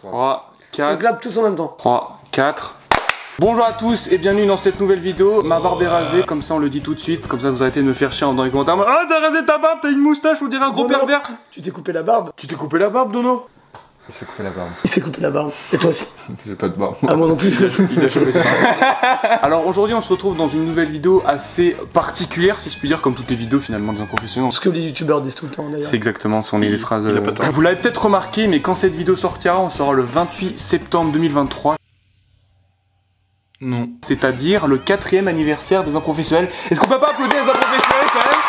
3, 4. On clappe tous en même temps. 3, 4. Bonjour à tous et bienvenue dans cette nouvelle vidéo. Ma barbe est rasée, comme ça on le dit tout de suite, comme ça vous arrêtez de me faire chier dans les commentaires. Ah, t'as rasé ta barbe, t'as une moustache, on dirait un gros pervers. Tu t'es coupé la barbe? Tu t'es coupé la barbe, Dono? Il s'est coupé la barbe. Il s'est coupé la barbe. Et toi aussi? J'ai pas de barbe. Ah, moi non plus. Il a chopé de barbe. Alors aujourd'hui on se retrouve dans une nouvelle vidéo assez particulière, si je puis dire, comme toutes les vidéos finalement des professionnels. Ce que les youtubeurs disent tout le temps d'ailleurs. C'est exactement, ce sont les phrases. il a pas tort. Vous l'avez peut-être remarqué, mais quand cette vidéo sortira, on sera le 28 septembre 2023. Non. C'est-à-dire le 4e anniversaire des Improfessionnels. Est-ce qu'on peut pas applaudir les Improfessionnels quand même?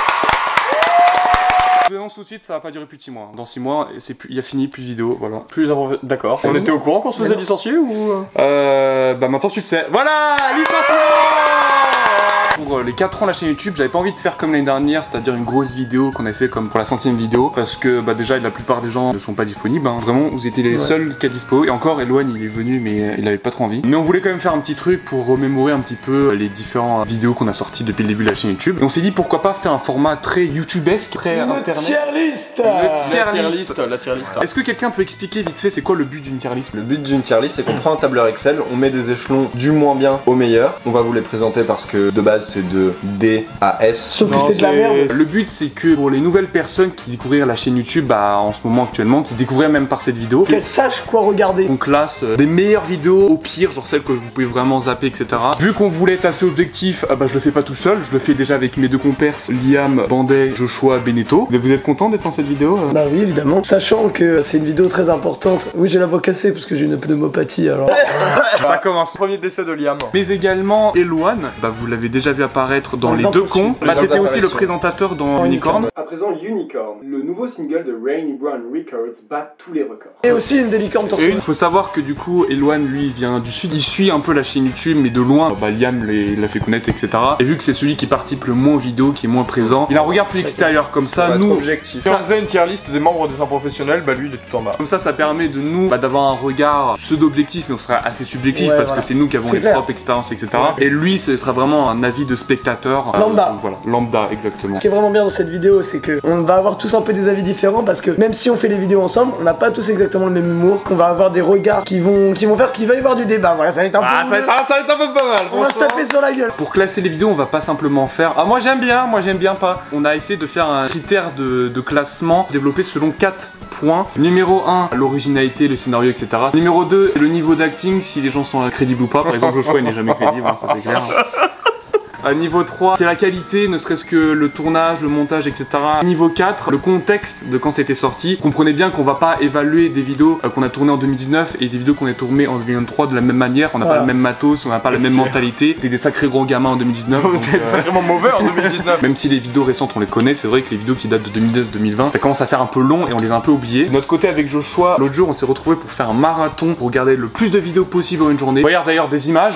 Je vous annonce tout de suite, ça va pas durer plus de 6 mois. Dans 6 mois, il y a fini, plus de vidéo, voilà. D'accord. On était au courant qu'on se faisait licencier ou Bah maintenant tu le sais. Voilà, licenciement. Pour les 4 ans de la chaîne YouTube, j'avais pas envie de faire comme l'année dernière, c'est-à-dire une grosse vidéo qu'on a fait comme pour la 100e vidéo, parce que bah déjà la plupart des gens ne sont pas disponibles, hein. Vraiment vous étiez les seuls qui a dispo, et encore Eloane il est venu mais il avait pas trop envie. Mais on voulait quand même faire un petit truc pour remémorer un petit peu les différentes vidéos qu'on a sorties depuis le début de la chaîne YouTube. Et on s'est dit pourquoi pas faire un format très YouTubesque, très internet. Tier list. La tier list. Est-ce que quelqu'un peut expliquer vite fait c'est quoi le but d'une tier list? Le but d'une tier list, c'est qu'on prend un tableur Excel, on met des échelons du moins bien au meilleur. On va vous les présenter parce que de base c'est de D à S. Sauf que c'est de la merde. Le but c'est que pour les nouvelles personnes qui découvrirent la chaîne YouTube en ce moment actuellement, qui découvriraient même par cette vidéo, qu'elles sachent quoi regarder. on classe des meilleures vidéos au pire, genre celles que vous pouvez vraiment zapper, etc. Vu qu'on voulait être assez objectif, bah je le fais pas tout seul, je le fais déjà avec mes deux compères, Liam, Bandet, Joshua, Beneteau. Vous êtes content d'être dans cette vidéo? Bah oui, évidemment. Sachant que c'est une vidéo très importante. Oui, j'ai la voix cassée parce que j'ai une pneumopathie alors. Ça commence. Premier décès de Liam. Mais également Eloane, bah vous l'avez déjà vu apparaître dans les deux cons. Bah t'étais aussi le présentateur dans Unicorn. À présent, Unicorn, le nouveau single de Rainy Brown Records, bat tous les records. Et aussi une des licornes torse. Il faut savoir que du coup, Eloane lui vient du sud, il suit un peu la chaîne YouTube, mais de loin, bah Liam l'a fait connaître, etc. Et vu que c'est celui qui participe le moins aux vidéos, qui est moins présent, il a un regard plus extérieur comme ça. Nous, objectif. Si on faisait une tier list des membres des Improfessionnels, bah lui il est tout en bas. comme ça permet de nous d'avoir un regard pseudo-objectif, mais on sera assez subjectif parce que c'est nous qui avons les propres expériences, etc. Et lui, ce sera vraiment un avis de spectateur. Lambda. Voilà, lambda, exactement. Ce qui est vraiment bien dans cette vidéo, c'est que on va avoir tous un peu des avis différents parce que même si on fait les vidéos ensemble, on n'a pas tous exactement le même humour. On va avoir des regards qui vont faire qu'il va y avoir du débat. Voilà, ça va être un peu. Ça va être un peu pas mal. On va se taper sur la gueule. Pour classer les vidéos, on va pas simplement faire moi j'aime bien pas. On a essayé de faire un critère de classement développé selon 4 points. Numéro 1, l'originalité, le scénario, etc. Numéro 2, le niveau d'acting, si les gens sont crédibles ou pas. Par exemple, Joshua il n'est jamais crédible, hein, ça c'est clair. Niveau 3, c'est la qualité, ne serait-ce que le tournage, le montage, etc. Niveau 4, le contexte de quand c'était sorti. Comprenez bien qu'on va pas évaluer des vidéos qu'on a tournées en 2019 et des vidéos qu'on a tournées en 2023 de la même manière. On n'a pas le même matos, on n'a pas la même mentalité. T'es des sacrés gros gamins en 2019. T'es sacrément mauvais en 2019. Même si les vidéos récentes on les connaît, c'est vrai que les vidéos qui datent de 2019-2020, ça commence à faire un peu long et on les a un peu oubliés. De notre côté avec Joshua, l'autre jour on s'est retrouvé pour faire un marathon, pour regarder le plus de vidéos possible en une journée. Regarde d'ailleurs des images.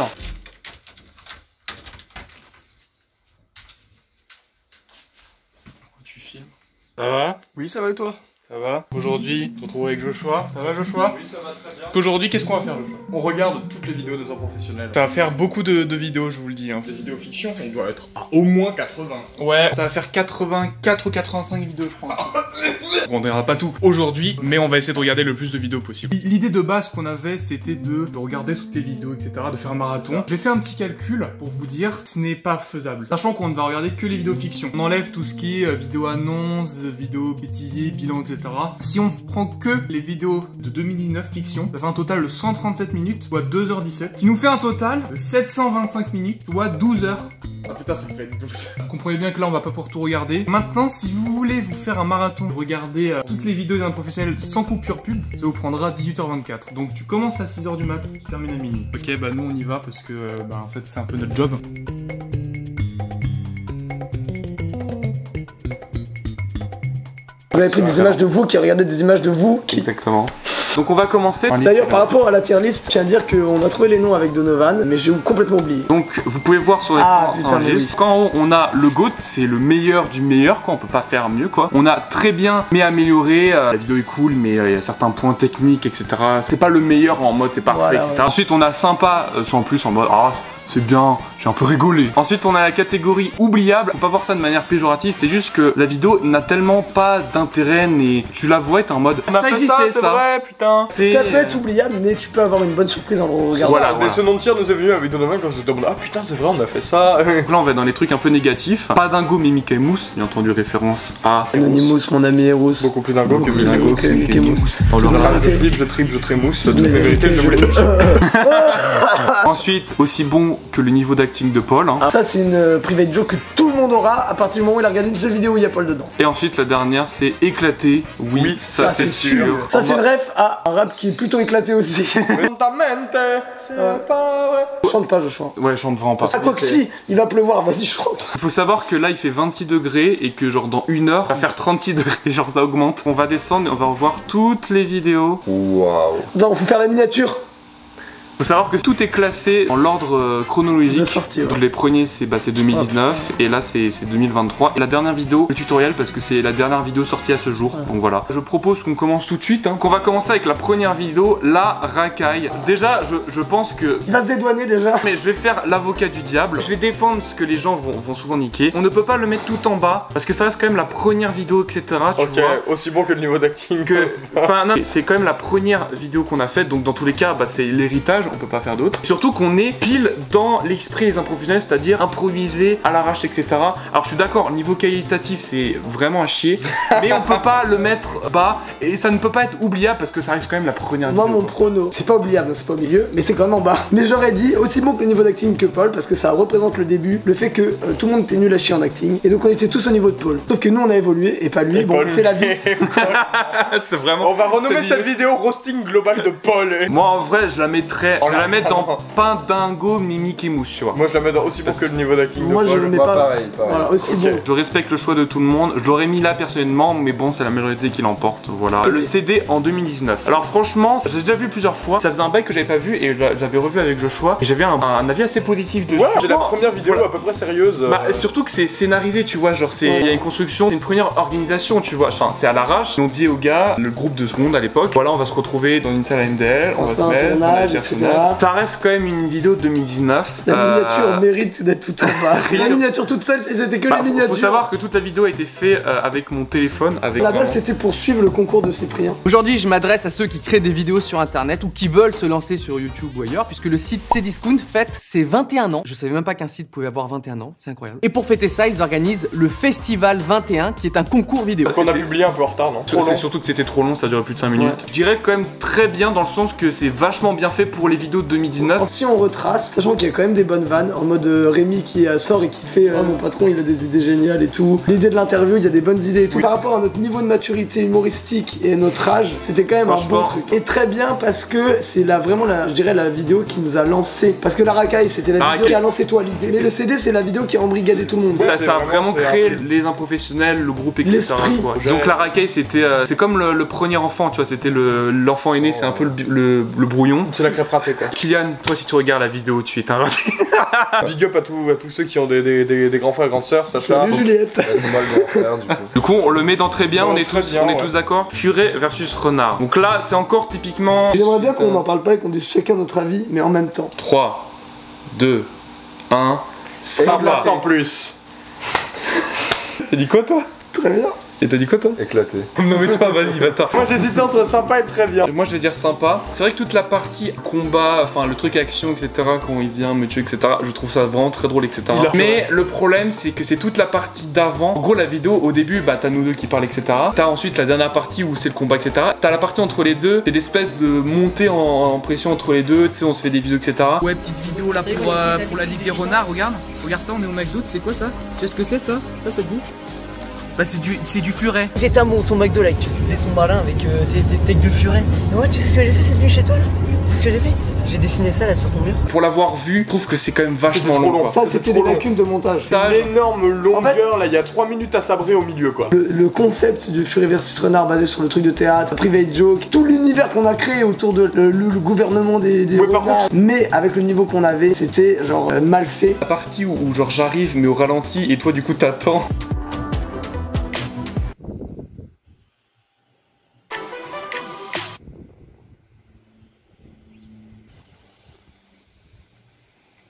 Ça va? Oui, ça va et toi? Ça va? Aujourd'hui, on se retrouve avec Joshua. Ça va Joshua? Oui, ça va très bien. Aujourd'hui, qu'est-ce qu'on va faire Joshua? On regarde toutes les vidéos des Improfessionnels. Ça va faire beaucoup de vidéos, je vous le dis. Hein. Des vidéos fiction, on doit être à au moins 80. Ouais, ça va faire 84 ou 85 vidéos, je crois. On ne regardera pas tout aujourd'hui, mais on va essayer de regarder le plus de vidéos possible. L'idée de base qu'on avait, c'était de regarder toutes les vidéos, etc., de faire un marathon. J'ai fait un petit calcul pour vous dire, ce n'est pas faisable. Sachant qu'on ne va regarder que les vidéos fiction. On enlève tout ce qui est vidéo annonce, vidéo bêtisier, bilan, etc. Si on prend que les vidéos de 2019 fiction, ça fait un total de 137 minutes, soit 2h17. Qui nous fait un total de 725 minutes, soit 12h. Ah putain, ça fait 12. Vous comprenez bien que là on va pas pouvoir tout regarder. Maintenant, si vous voulez vous faire un marathon, regarder toutes les vidéos d'un professionnel sans coupure pub, ça vous prendra 18h24. Donc tu commences à 6h du mat, tu termines à minuit. Ok, bah nous on y va parce que en fait c'est un peu notre job. Vous avez pris des images de vous qui regardaient des images de vous qui. Exactement. Donc on va commencer. D'ailleurs par rapport à la tier list, je tiens à dire qu'on a trouvé les noms avec Donovan, mais j'ai complètement oublié. Donc vous pouvez voir sur l'écran, quand on a le GOAT, c'est le meilleur du meilleur, quoi. On peut pas faire mieux, quoi. On a très bien mais amélioré, la vidéo est cool, mais il y a certains points techniques, etc. C'est pas le meilleur en mode c'est parfait, voilà, etc. Ouais. Ensuite on a sympa, sans plus en mode c'est bien, j'ai un peu rigolé. Ensuite on a la catégorie oubliable, faut pas voir ça de manière péjorative, c'est juste que la vidéo n'a tellement pas d'intérêt, et tu la vois et t'es en mode ça existait ça. Vrai, putain. Ça peut être oubliable, mais tu peux avoir une bonne surprise en le regardant. Voilà, Mais ce nom de tir nous est venu avec Donovan quand on se demande ah putain c'est vrai on a fait ça. Donc là on va dans les trucs un peu négatifs. Pas dingo mais Mickey Mouse, bien entendu référence à Anonymous, mon ami Eros. Beaucoup plus dingo que dingo que Mickey Mouse. Dans le Tout le regard. raté. je tripe, je trémousse, toutes Mais mes vérités je voulais. Ensuite, aussi bon que le niveau d'acting de Paul. Hein. Ça c'est une private joke que tout le monde aura à partir du moment où il a regardé une seule vidéo où il y a Paul dedans. Et ensuite la dernière c'est éclaté. Oui, ça c'est sûr. Ça c'est le ref à un rap qui est plutôt éclaté aussi. C'est pas vrai. Chante pas Joshua. Ouais, je chante vraiment pas. Ah quoi que si, il va pleuvoir, vas-y je chante. Il faut savoir que là il fait 26 degrés et que genre dans 1 heure, ça va faire 36 degrés, genre ça augmente. On va descendre et on va revoir toutes les vidéos. Waouh. Non, faut faire la miniature. Faut savoir que tout est classé en l'ordre chronologique. De sortie, ouais. Donc les premiers c'est 2019 et là c'est 2023. Et la dernière vidéo, le tutoriel parce que c'est la dernière vidéo sortie à ce jour. Ouais. Donc voilà. Je propose qu'on commence tout de suite. Hein. Qu'on va commencer avec la première vidéo, la racaille. Déjà je pense que... Il va se dédouaner déjà. Mais je vais faire l'avocat du diable. Je vais défendre ce que les gens vont souvent niquer. On ne peut pas le mettre tout en bas parce que ça reste quand même la première vidéo etc. Tu Ok, vois aussi bon que le niveau d'acting. Enfin non, c'est quand même la première vidéo qu'on a faite, donc dans tous les cas, bah, c'est l'héritage, on peut pas faire d'autre. Surtout qu'on est pile dans l'esprit des improvisationnels, c'est-à-dire improviser à l'arrache, etc. Alors je suis d'accord, niveau qualitatif, c'est vraiment à chier, mais on peut pas le mettre bas et ça ne peut pas être oubliable parce que ça reste quand même la première Moi vidéo. mon prono, c'est pas oubliable, c'est pas au milieu, mais c'est quand même en bas. Mais j'aurais dit aussi bon que le niveau d'acting que Paul, parce que ça représente le début, le fait que tout le monde était nul à chier en acting, et donc on était tous au niveau de Paul. Sauf que nous on a évolué et pas lui, Et bon Paul. c'est la vie. C'est vraiment... On va renommer c'est cette vidéo roasting global de Paul. Moi en vrai, je la mettrais, je vais la mettre dans Pain dingo Mickey Mouse, tu vois. Moi je la mets dans aussi bon que le niveau d'acting de Moi je Paul. le mets Moi, pas. pareil. Voilà, aussi Ok. bon. Je respecte le choix de tout le monde, je l'aurais mis là personnellement, mais bon, c'est la majorité qui l'emporte, voilà. Le CD en 2019. Alors franchement, j'ai déjà vu plusieurs fois, ça faisait un bail que j'avais pas vu et j'avais revu avec Joshua, et j'avais un avis assez positif dessus. Ouais, c'est la Franchement, première vidéo voilà. à peu près sérieuse. Bah, surtout que c'est scénarisé, tu vois, genre il y a une construction, c'est une première organisation, tu vois, enfin c'est à l'arrache. On dit aux gars, le groupe de seconde à l'époque, voilà, on va se retrouver dans une salle AMDL, on va se faire un mettre, on va tournage, faire etc. tournage. Ça reste quand même une vidéo de 2019. La miniature mérite d'être tout en bas. La miniature toute seule, c'était que Bah, les miniatures. faut savoir que toute la vidéo a été faite avec mon téléphone, avec... À la base vraiment- c'était pour suivre le concours de Cyprien. Aujourd'hui, je m'adresse à ceux qui créent des vidéos sur internet ou qui veulent se lancer sur YouTube ou ailleurs, puisque le site Cdiscount fête ses 21 ans. Je savais même pas qu'un site pouvait avoir 21 ans, c'est incroyable. Et pour fêter ça, ils organisent le Festival 21, qui est un concours vidéo. Parce qu'on a c'était- publié un peu en retard, non? C'est surtout que c'était trop long, ça durait plus de 5 minutes. Je dirais quand même très bien dans le sens que c'est vachement bien fait pour les vidéos de 2019. Si on retrace, sachant qu'il y a quand même des bonnes vannes, en mode Rémi qui sort et qui fait mon patron il a des idées géniales et tout. L'idée de l'interview, il y a des bonnes idées et tout. Par rapport à notre niveau de maturité humoristique et notre âge, c'était quand même un bon Franchement. truc. Et très bien parce que c'est vraiment je dirais la vidéo qui nous a lancé. Parce que la racaille c'était la La vidéo racaille. qui a lancé toi l'idée. Mais le CD c'est la vidéo qui a embrigadé tout le monde. Ouais, Ça, c'est ça a vraiment- vraiment c'est créé un truc. les improfessionnels, le groupe, etc. L'esprit. quoi. Ouais. Donc la racaille, c'était, c'est comme le premier enfant, tu vois, c'était l'enfant aîné, c'est un peu le brouillon. C'est la crêpe ratée quoi. Kylian, toi si tu regardes la vidéo, tu es un raté. Big up à tous ceux qui ont des grands frères et grandes sœurs, Sacha. Salut Juliette. C'est moi le grand frère du coup. Du coup, on le met dans très bien, Bon, on est très tous, bien, on est ouais. tous d'accord. Furet versus renard. Donc là, c'est encore typiquement... J'aimerais bien qu'on n'en parle pas et qu'on dise chacun notre avis, mais en même temps. 3, 2, 1... Sympa sans plus. T'as dit quoi toi? Très bien. Et t'as dit quoi toi? Éclaté. Non mais toi, vas-y, bâtard. Moi j'hésitais entre sympa et très bien. Moi je vais dire sympa. C'est vrai que toute la partie combat, enfin le truc action, etc. Quand il vient me tuer, etc. Je trouve ça vraiment très drôle, etc. Il a- Mais le problème c'est que c'est toute la partie d'avant. En gros la vidéo au début, bah t'as nous deux qui parlent, etc. T'as ensuite la dernière partie où c'est le combat, etc. T'as la partie entre les deux. C'est l'espèce de montée en pression entre les deux. Tu sais, on se fait des vidéos, etc. Ouais, petite vidéo là pour la Ligue des Renards, regarde. Regarde ça, on est au McDo, tu sais quoi ça? Tu sais ce que c'est ça? Ça bouffe? Bah c'est du furet. J'étais à ton McDo là, que tu faisais ton malin avec tes steaks de furet. Mais ouais, tu sais ce que j'ai fait cette nuit chez toi là? Tu sais ce que j'ai fait? J'ai dessiné ça là sur ton mur. Pour l'avoir vu, je trouve que c'est quand même vachement trop long. long. quoi. Ça C'était c'était trop des long. lacunes de montage. C'est une énorme longueur En fait- là, il y a 3 minutes à sabrer au milieu quoi. Le concept du Furet versus Renard basé sur le truc de théâtre, private joke, tout l'univers qu'on a créé autour de le gouvernement des Ouais, par renards, mais avec le niveau qu'on avait, c'était genre mal fait. La partie où genre j'arrive mais au ralenti et toi du coup t'attends.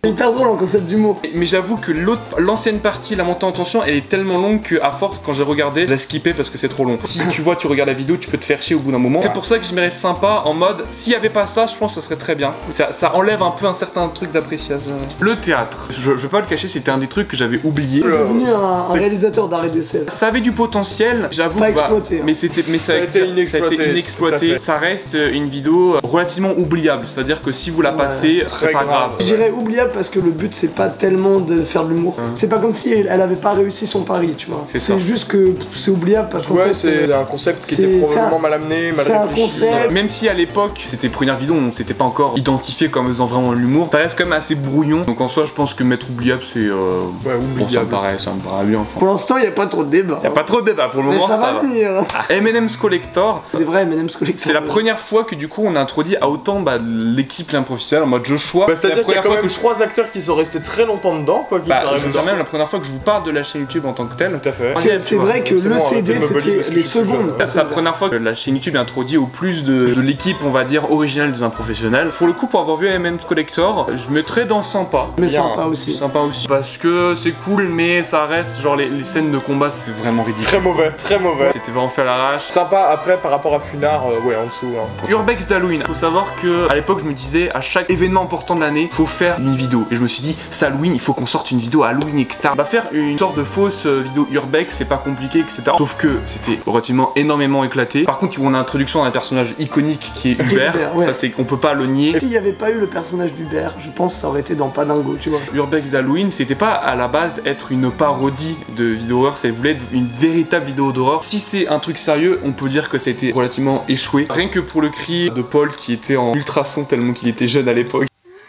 C'est hyper drôle en concept d'humour. Mais j'avoue que l'ancienne partie, la montée en tension, elle est tellement longue qu'à force, quand j'ai regardé, je l'ai skippé parce que c'est trop long. Si tu vois, tu regardes la vidéo, tu peux te faire chier au bout d'un moment. C'est pour ça que je me reste sympa en mode, s'il y avait pas ça, je pense que ça serait très bien. Ça enlève un peu un certain truc d'appréciation. Le théâtre, je vais pas le cacher, c'était un des trucs que j'avais oublié. C'est devenu un réalisateur d'arrêt d'essai. Ça avait du potentiel, j'avoue. Pas exploité. Mais ça a été inexploité. Ça reste une vidéo relativement oubliable. C'est-à-dire que si vous la passez, c'est pas grave. Je dirais oubliable parce que le but c'est pas tellement de faire de l'humour. C'est pas comme si elle avait pas réussi son pari, tu vois. C'est juste que c'est oubliable parce que c'est un concept qui était probablement mal amené, mal réfléchi. Même si à l'époque, c'était première vidéo, on s'était pas encore identifié comme faisant vraiment l'humour, ça reste quand même assez brouillon. Donc en soi, je pense que mettre oubliable, c'est bon, ça me paraît bien. Enfin. Pour l'instant, il y a pas trop de débat. Y a pas trop de débat pour le moment. Mais ça va venir. M&M's Collector. Des vrais M&M's Collector. C'est la première fois que du coup on a introduit à autant l'équipe professionnelle en mode Joshua. C'est la première fois que 3 acteurs qui sont restés très longtemps dedans, quoi. C'est même la première fois que je vous parle de la chaîne YouTube en tant que telle. Tout à fait. C'est vrai que le CD c'était les secondes. C'est la première fois que la chaîne YouTube est introduite au plus de l'équipe, on va dire, originale des Improfessionnels. Pour le coup, pour avoir vu M&M's Collector, je mettrais dans sympa. Mais sympa aussi. Sympa aussi. Parce que c'est cool, mais ça reste genre les scènes de combat, c'est vraiment ridicule. Très mauvais. C'était vraiment fait à l'arrache. Sympa après par rapport à Funard, ouais, en dessous. Urbex d'Halloween. Faut savoir que à l'époque, je me disais, à chaque événement important de l'année, faut faire une vidéo. Et je me suis dit, c'est Halloween, il faut qu'on sorte une vidéo Halloween, etc. Bah, faire une sorte de fausse vidéo Urbex, c'est pas compliqué, etc. Sauf que c'était relativement énormément éclaté. Par contre, on a l'introduction d'un personnage iconique qui est Hubert. Ouais. Ça, c'est on peut pas le nier. S'il n'y avait pas eu le personnage d'Hubert, je pense que ça aurait été dans Padingo, tu vois. Urbex Halloween, c'était pas à la base être une parodie de vidéo horreur, ça voulait être une véritable vidéo d'horreur. Si c'est un truc sérieux, on peut dire que ça a été relativement échoué. Rien que pour le cri de Paul qui était en ultrason tellement qu'il était jeune à l'époque.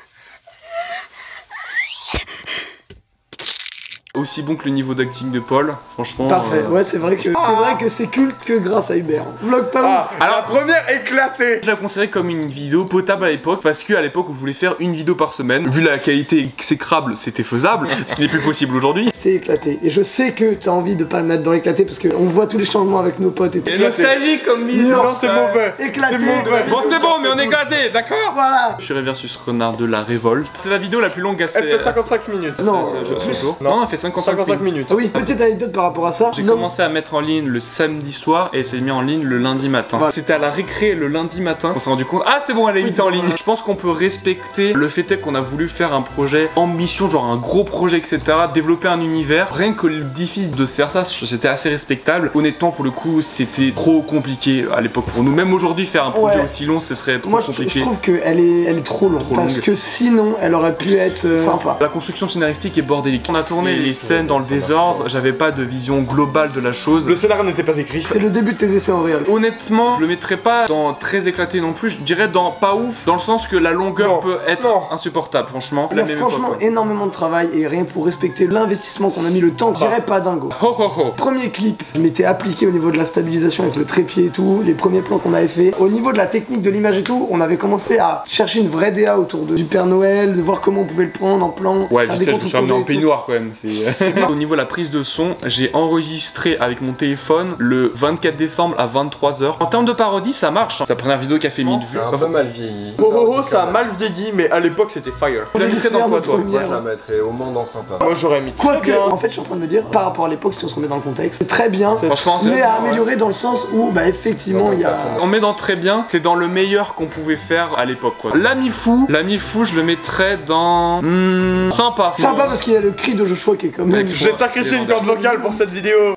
Aussi bon que le niveau d'acting de Paul, franchement. Parfait, ouais, c'est vrai que c'est culte que grâce à Hubert. Vlog pas ouf. Alors, la première éclatée. Je la considérais comme une vidéo potable à l'époque parce qu'à l'époque où je voulais faire une vidéo par semaine, vu la qualité exécrable, c'était faisable, ce qui n'est plus possible aujourd'hui. C'est éclaté. Et je sais que t'as envie de pas le mettre dans éclaté parce qu'on voit tous les changements avec nos potes et tout. C'est nostalgique comme vidéo. Non, c'est mauvais. Éclaté. C'est mauvais. Bon, c'est bon, mais on est gâtés, d'accord? Voilà. Fury versus Renard de la Révolte. C'est la vidéo la plus longue assez. Elle fait 55 minutes. Non, non, elle fait 55 minutes. Ah oui, petite anecdote par rapport à ça. J'ai commencé à mettre en ligne le samedi soir et c'est mis en ligne le lundi matin. Voilà. C'était à la récré le lundi matin. On s'est rendu compte, ah c'est bon, elle est mise en ligne. Je pense qu'on peut respecter le fait qu'on a voulu faire un projet ambition, genre un gros projet, etc. Développer un univers. Rien que le défi de faire ça, c'était assez respectable. Honnêtement, pour le coup, c'était trop compliqué à l'époque pour nous. Même aujourd'hui, faire un projet aussi long, ce serait trop compliqué. Je trouve qu'elle est trop longue. Parce que sinon, elle aurait pu être sympa. La construction scénaristique est bordélique. On a tourné les scènes dans le désordre. J'avais pas de vision globale de la chose. Le scénario n'était pas écrit. C'est le début de tes essais en réel. Honnêtement, je le mettrais pas dans très éclaté non plus. Je dirais dans pas ouf, dans le sens que la longueur peut être insupportable, franchement. Il y a franchement énormément de travail et rien pour respecter l'investissement qu'on a mis, le temps. Je dirais pas dingo. Premier clip, je m'étais appliqué au niveau de la stabilisation avec le trépied et tout, les premiers plans qu'on avait fait. Au niveau de la technique de l'image et tout, on avait commencé à chercher une vraie DA autour du Père Noël, de voir comment on pouvait le prendre en plan. Ouais, vite fait, je me suis ramené en peignoir quand même. Au niveau de la prise de son, j'ai enregistré avec mon téléphone le 24 décembre à 23h. En termes de parodie, ça marche. C'est la première vidéo qui a fait 1000 vues. C'est un peu mal vieilli. Ça a mal vieilli, mais à l'époque c'était fire. Tu la mettrais dans quoi toi? Moi je la mettrais au moins dans sympa. Moi j'aurais mis. Quoique, en fait, je suis en train de me dire, par rapport à l'époque, si on se remet dans le contexte, c'est très bien, franchement, mais à améliorer dans le sens où, bah effectivement, il y a. On met dans très bien, c'est dans le meilleur qu'on pouvait faire à l'époque quoi. L'ami fou, je le mettrais dans. Sympa. Sympa parce qu'il y a le cri de Joshua qui est comme même. J'ai sacrifié une corde vocale pour cette vidéo.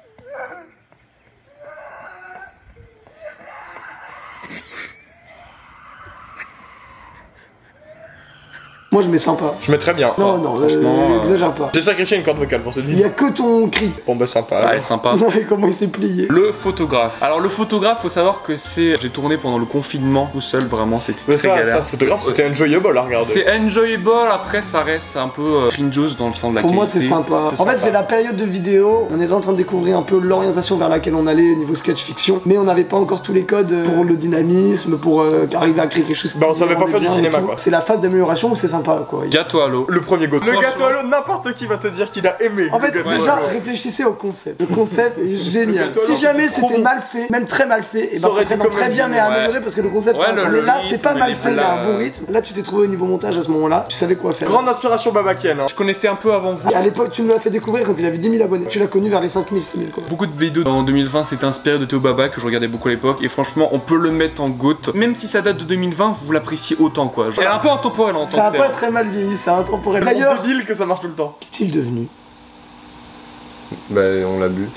Moi je mets sympa. Je mets très bien. Non, non, franchement, exagère pas. J'ai sacrifié une corde vocale pour cette vidéo. Il y a que ton cri. Bon bah sympa. Ouais, sympa. Comment il s'est plié. Le photographe. Alors le photographe, faut savoir que j'ai tourné pendant le confinement tout seul, vraiment, c'était très galère. Ça, ce photographe, c'était enjoyable à regarder. C'est enjoyable, après ça reste un peu cringeuse dans le sens de la qualité. Pour moi c'est sympa. En fait c'est la période de vidéo, on est en train de découvrir un peu l'orientation vers laquelle on allait au niveau sketch fiction, mais on n'avait pas encore tous les codes pour le dynamisme, pour arriver à créer quelque chose. Bah on savait pas faire du cinéma quoi. C'est la phase d'amélioration où c'est sympa. sympa quoi. Gâteau à l'eau. Le premier goût. Le Franchement. gâteau à l'eau, n'importe qui va te dire qu'il a aimé. En fait, le gâteau déjà, à l'eau. réfléchissez au concept. Le concept est génial. gâteau à l'eau, Si jamais c'était trop c'était bon. mal fait, même très mal fait, et Ça ben aurait ça serait été dans comme très une bien mais vie, amélioré parce que le concept Ouais, est le mais là c'est pas rythme, mal les fait, il y a un plats. bon rythme. Là tu t'es trouvé au niveau montage à ce moment-là, tu savais quoi faire. Grande inspiration babakienne. Hein. Je connaissais un peu avant vous. À l'époque tu me l'as fait découvrir quand il avait 10 000 abonnés. Tu l'as connu vers les 5 000, 6 000 quoi. Beaucoup de vidéos en 2020 s'étaient inspirées de Théo Baba que je regardais beaucoup à l'époque et franchement on peut le mettre en GOAT. Même si ça date de 2020, vous l'appréciez autant quoi. Elle est un peu intemporelle en tant Ça a que pas tel. très mal vieilli, c'est intemporel. D'ailleurs, D'ailleurs, débile que ça marche tout le temps. qu'est-il devenu? Bah, on l'a bu.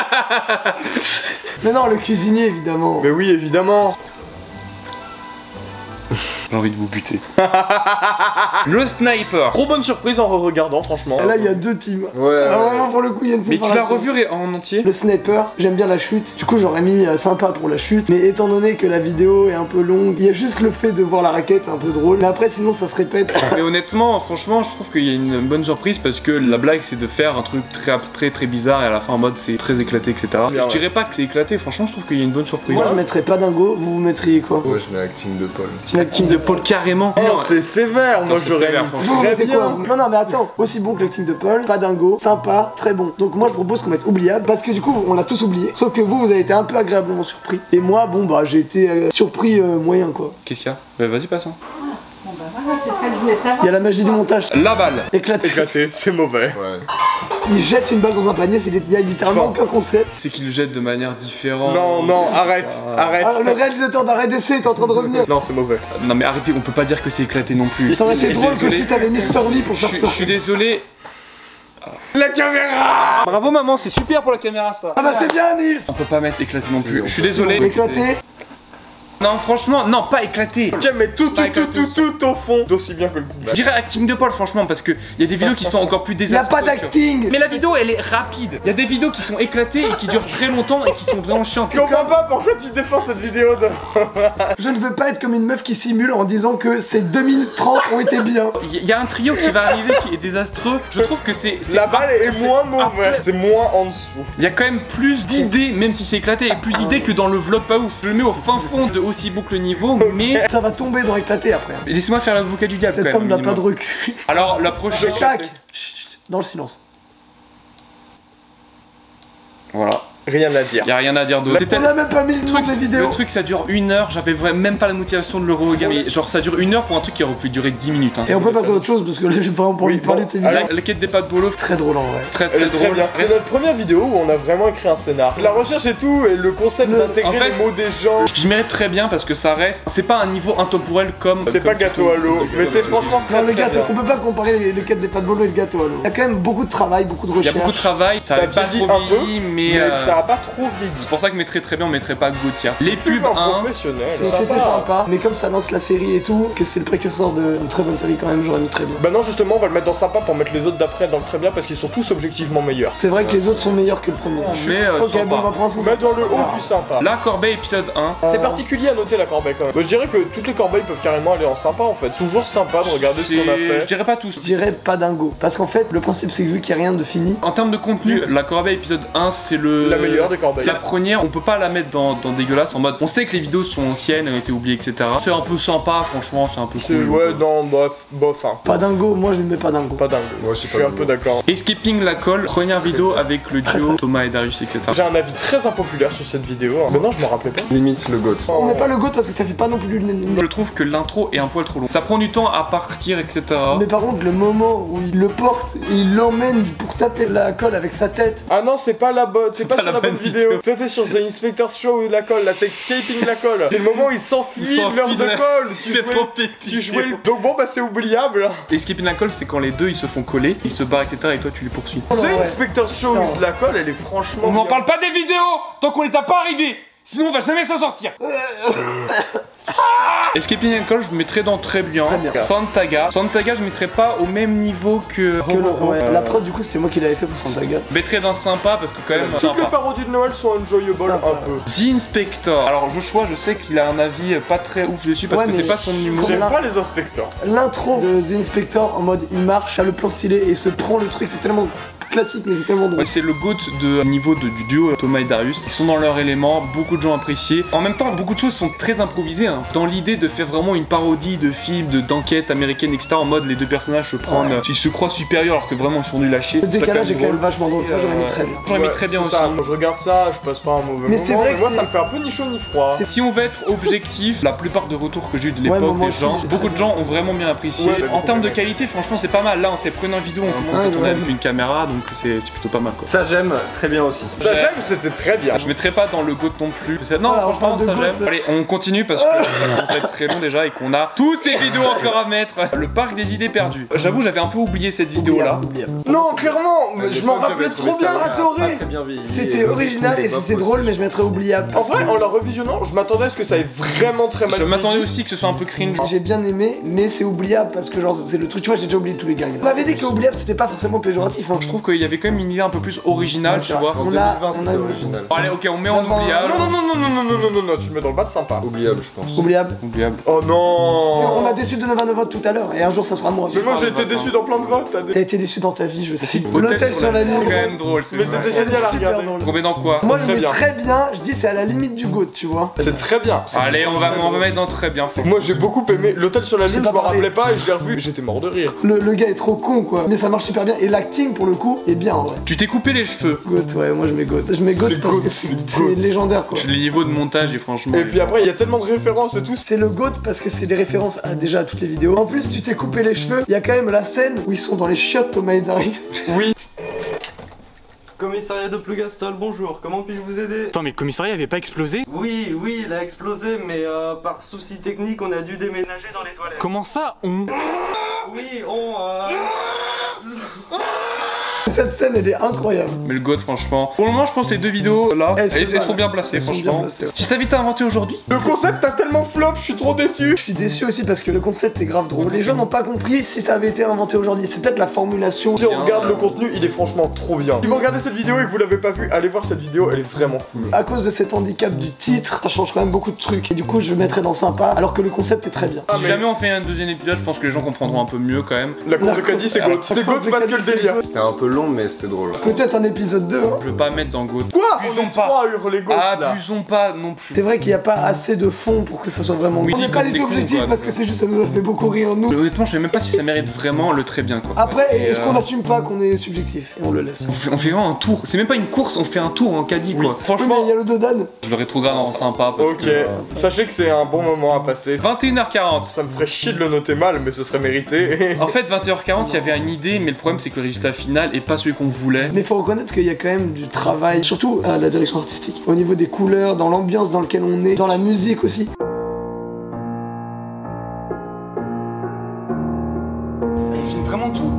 Mais non, le cuisinier évidemment. Mais oui, évidemment. J'ai envie de vous buter. Le sniper. Trop bonne surprise en re-regardant, franchement. Et là il y a deux teams. Ouais. Ah, vraiment pour le coup il y a une Mais tu l'as séparation. revu en entier? Le sniper, j'aime bien la chute. Du coup, j'aurais mis sympa pour la chute. Mais étant donné que la vidéo est un peu longue, il y a juste le fait de voir la raquette, c'est un peu drôle. Mais après, sinon, ça se répète. Mais honnêtement, franchement, je trouve qu'il y a une bonne surprise parce que la blague c'est de faire un truc très abstrait, très bizarre et à la fin en mode c'est très éclaté, etc. Bien, Je ouais. dirais pas que c'est éclaté, franchement, je trouve qu'il y a une bonne surprise. Moi, je mettrais pas dingo. Vous mettriez quoi? Ouais, je mets acting de Paul. L'acting de Paul carrément. Non, c'est sévère. Moi, c'est je l'aurais sévère, mis franchement. Vous très mettez bien. quoi vous? Non, non, mais attends. Aussi bon que l'acting de Paul, pas dingo, sympa, très bon. Donc, moi, je propose qu'on mette oubliable parce que du coup, on l'a tous oublié. Sauf que vous avez été un peu agréablement surpris. Et moi, bon, bah, j'ai été surpris moyen quoi. Qu'est-ce qu'il y a? Vas-y, passe. Hein. Bon bah voilà, c'est ça que je voulais savoir. Il y a la magie du montage. La balle. Éclaté. Éclaté, c'est mauvais. Ouais. Il jette une balle dans un panier, il y a littéralement Fort. aucun concept. C'est qu'il le jette de manière différente. Non, non, arrête, arrête. Ah, le réalisateur d'arrêt d'essai est en train de revenir. Non, c'est mauvais. Non mais arrêtez, on peut pas dire que c'est éclaté non plus. Ça aurait été Je suis drôle que désolé. si t'avais Mister V pour faire Je ça. suis désolé. La caméra. Bravo maman, c'est super pour la caméra ça. Ah bah c'est bien Nils. On peut pas mettre éclaté non plus. Je suis désolé. Éclaté. Non franchement, non pas éclaté. Ok, mais tout au fond. D'aussi bien que le Je dirais acting de Paul franchement parce que il y a des vidéos qui sont encore plus Y a désastreuses. pas d'acting. Mais la vidéo elle est rapide. Il y a des vidéos qui sont éclatées et qui durent très longtemps et qui sont vraiment chiantes. Je comprends pas pourquoi tu défends cette vidéo de... Je ne veux pas être comme une meuf qui simule en disant que ces 2 minutes 30 ont été bien. Il y a un trio qui va arriver qui est désastreux. Je trouve que c'est La balle est c'est- moins mauvaise. après- C'est moins en dessous. Il y a quand même plus d'idées, même si c'est éclaté, et plus d'idées que dans le vlog pas ouf. Je le mets au fin fond de aussi beau que le niveau, mais Ça va tomber dans éclaté après. laissez-moi faire l'avocat du diable. Cet quand homme même, n'a pas de minimum. recul. Alors la prochaine. Tac. Chut, dans le silence. Voilà. Rien à dire. Y a rien à dire d'autre. On a même pas mis le nom des Le vidéos. truc ça dure 1 heure, j'avais vraiment même pas la motivation de le regarder. Mais genre ça dure 1 heure pour un truc qui aurait pu durer 10 minutes. Hein. Et on peut passer à autre chose parce que là j'ai vraiment pas envie de parler de ces vidéos. La quête des pâtes bolo, Très drôle en vrai. très Elle très est très drôle. bien. C'est notre première vidéo où on a vraiment écrit un scénar. La recherche et tout, et le concept Le- d'intégrer en fait, les mots des gens. Je mérite très bien parce que ça reste. C'est pas un niveau intemporel comme. C'est pas comme gâteau tout. à l'eau, mais c'est franchement très Non, le très gâteau, bien. on peut pas comparer les quêtes des pâtes bolo et le gâteau à l'eau. Il y a quand même beaucoup de travail, beaucoup de Il y a recherche. beaucoup de travail, ça Ça avait pas vieillit trop un peu, vieilli, Mais mais. ça a pas trop vieilli. C'est pour ça que je mettrais très bien, on mettrait pas Gauthier. Les pubs Pub en 1. professionnel. C'était sympa, mais comme ça lance la série et tout, que c'est le précurseur d'une très bonne série quand même, j'aurais mis très bien. Bah non, justement, on va le mettre dans sympa pour mettre les autres d'après dans le très bien parce qu'ils sont tous objectivement meilleurs. C'est vrai que les autres sont meilleurs que le premier. Mais Ok, sympa. bon, on va prendre son Mets dans le haut du sympa. La corbeille épisode 1. C'est particulier à noter la corbeille quand même. Moi, je dirais que toutes les corbeilles peuvent carrément aller en sympa en fait. Toujours sympa de regarder ce qu'on a Je fait. dirais pas tous. Je dirais pas dingo. Parce qu'en fait, le principe c'est que vu qu'il n'y a rien de fini, En termes de contenu, la corbeille épisode 1 c'est le. La meilleure des corbeilles. C'est la première, on peut pas la mettre dans dégueulasse en mode. On sait que les vidéos sont anciennes, elles ont été oubliées, etc. C'est un peu sympa, franchement, c'est un peu C'est- cool. Ouais, non, bof, hein. pas dingo, moi je ne mets pas dingo. Pas dingue. Moi, je suis un peu d'accord. Escaping la colle, première vidéo avec le duo Thomas et Darius, etc. J'ai un avis très impopulaire sur cette vidéo. Hein. Maintenant, je m'en rappelais pas. Limite le GOAT. On met pas le goût parce que ça fait pas non plus le Je trouve que l'intro est un poil trop long. Ça prend du temps à partir, etc. Mais par contre, le moment où il le porte et il l'emmène pour taper la colle avec sa tête, Ah non, c'est pas la bonne, c'est pas pas sur la la bonne bonne vidéo. vidéo. Toi, t'es sur The Inspector's Show ou la colle, là, c'est Escaping la colle. C'est le moment où il s'enfuit de l'heure de colle. C'est trop pépique. Tu jouais le... Donc bon, bah c'est oubliable. Escaping la colle, c'est quand les deux ils se font coller, ils se barrent, etc. et toi tu les poursuis. The ouais. Inspector's Show Putain. is la colle, elle est franchement. On n'en bien. parle pas des vidéos tant qu'on les a pas arrivés. Sinon on va jamais s'en sortir. Escaping la colle, je mettrais dans très bien. Très bien. Santaga. Santaga, je mettrais pas au même niveau que. que le- ouais. La prod du coup c'était moi qui l'avais fait pour Santaga. Je mettrais dans sympa parce que quand même. Toutes les Sympa. parodies de Noël sont enjoyable Sympa. un peu. The Inspector. Alors Joshua, je sais qu'il a un avis pas très ouf dessus parce Ouais, que mais c'est pas son humour. J'aime là- pas les inspecteurs. L'intro de The Inspector en mode il marche, a le plan stylé et se prend le truc, c'est tellement truc classique, mais c'est tellement drôle. C'est le GOAT de niveau du duo Thomas et Darius. Ils sont dans leur élément, beaucoup de gens appréciés. En même temps, beaucoup de choses sont très improvisées. Hein. Dans l'idée de faire vraiment une parodie de film, d'enquête américaine, etc. En mode les deux personnages se prennent, ils se croient supérieurs alors que vraiment ils sont nuls à chier. Le décalage est quand même vachement drôle. Moi j'aurais mis très bien. J'aurais mis très bien aussi. Quand je regarde ça, je passe pas un mauvais moment. C'est vrai que moi ça me fait un peu ni chaud ni froid. Si on veut être objectif, la plupart de retours que j'ai eu de l'époque des gens, beaucoup de gens ont vraiment bien apprécié. En termes de qualité, franchement, c'est pas mal. Là, on s'est pris une vidéo, on commence à tourner avec une caméra, donc c'est plutôt pas mal quoi. Ça j'aime très bien aussi. Ça j'aime, c'était très bien. Je mettrai pas dans le GOAT non plus. Non, franchement, ça j'aime. Allez, on continue parce que ça commence à être très long déjà et qu'on a toutes ces vidéos encore à mettre. Le parc des idées perdues. J'avoue, j'avais un peu oublié cette vidéo là. Non, clairement, je m'en rappelais trop bien. Adoré. C'était original et c'était drôle, mais je mettrais oubliable. En vrai, en la revisionnant, je m'attendais à ce que ça ait vraiment très mal. Je m'attendais aussi que ce soit un peu cringe. J'ai bien aimé, mais c'est oubliable parce que genre c'est le truc, tu vois, j'ai déjà oublié tous les gags. On m'avait dit que oubliable c'était pas forcément péjoratif. Hein. Je trouve qu'il y avait quand même une idée un peu plus originale, tu vois. On a original. Bon, allez, ok, on met en oubliable. Non, tu le mets dans le bas de sympa. Oubliable, je pense. Oubliable. Oh non. On a déçu de Nova tout à l'heure et un jour ça sera moi. Mais moi j'ai été déçu dans plein de votes. T'as été déçu dans ta vie, je sais. L'hôtel sur la ligne. C'est quand même drôle. Mais c'était génial à regarder. On met dans quoi? Moi je mets très bien, je dis c'est à la limite du GOAT, tu vois. C'est très bien. Allez, on va mettre dans très bien. Moi j'ai beaucoup aimé l'hôtel sur la lune, je m'en rappelais pas et je l'ai revu, j'étais mort de rire. Le gars est trop con quoi, mais ça marche super bien et l'acting pour le coup est bien en vrai. Tu t'es coupé les cheveux. GOAT, ouais, moi je mets GOAT. Je mets GOAT parce que c'est légendaire quoi. Les niveaux de montage et franchement. Et puis après il y a tellement de références et tout. C'est le GOAT parce que c'est des références déjà à toutes les vidéos. En plus tu t'es coupé les cheveux, il y a quand même la scène où ils sont dans les chiottes Thomas et Darius. Oui. Commissariat de Plougastol, bonjour, comment puis-je vous aider? Attends, mais le commissariat avait pas explosé? Oui, il a explosé, mais par souci technique, on a dû déménager dans les toilettes. Comment ça, on... Oui, Cette scène elle est incroyable. Mais le GOAT franchement. Pour le moment je pense que les deux vidéos là, elles sont bien placées franchement. Si ça avait été inventé aujourd'hui. Le concept a tellement flop, je suis trop déçu. Je suis déçu aussi parce que le concept est grave drôle. Les gens n'ont pas compris si ça avait été inventé aujourd'hui. C'est peut-être la formulation. Si on regarde le contenu, il est franchement trop bien. Si vous regardez cette vidéo et que vous l'avez pas vue, allez voir cette vidéo, elle est vraiment cool. À cause de cet handicap du titre, ça change quand même beaucoup de trucs. Et du coup je le mettrais dans sympa alors que le concept est très bien. Si jamais on fait un deuxième épisode, je pense que les gens comprendront un peu mieux quand même. La cour de Caddy c'est GOAT. C'est GOAT parce que le délire. C'était un peu long mais c'était drôle. Peut-être un épisode 2 hein. Je veux pas mettre dans GOAT. Quoi? Abusons pas à hurler GOAT là. Abusons pas non plus. C'est vrai qu'il n'y a pas assez de fond pour que ça soit vraiment. Oui, on n'est pas du tout objectif parce que c'est juste ça nous a fait beaucoup rire nous. Honnêtement je sais même pas si ça mérite vraiment le très bien quoi. Après est-ce qu'on n'assume pas qu'on est subjectif et on le laisse. On fait vraiment un tour, c'est même pas une course, on fait un tour en caddie quoi. Franchement, il y a le Dodan. je le rétrograde en sympa parce Ok, sachez que c'est un bon moment à passer. 21h40. Ça me ferait chier de le noter mal, mais ce serait mérité. En fait 21h40 il y avait une idée, mais le problème c'est que le résultat final est pas celui qu'on voulait. Mais faut reconnaître qu'il y a quand même du travail, surtout à la direction artistique, au niveau des couleurs, dans l'ambiance dans laquelle on est, dans la musique aussi. Il filme vraiment tout.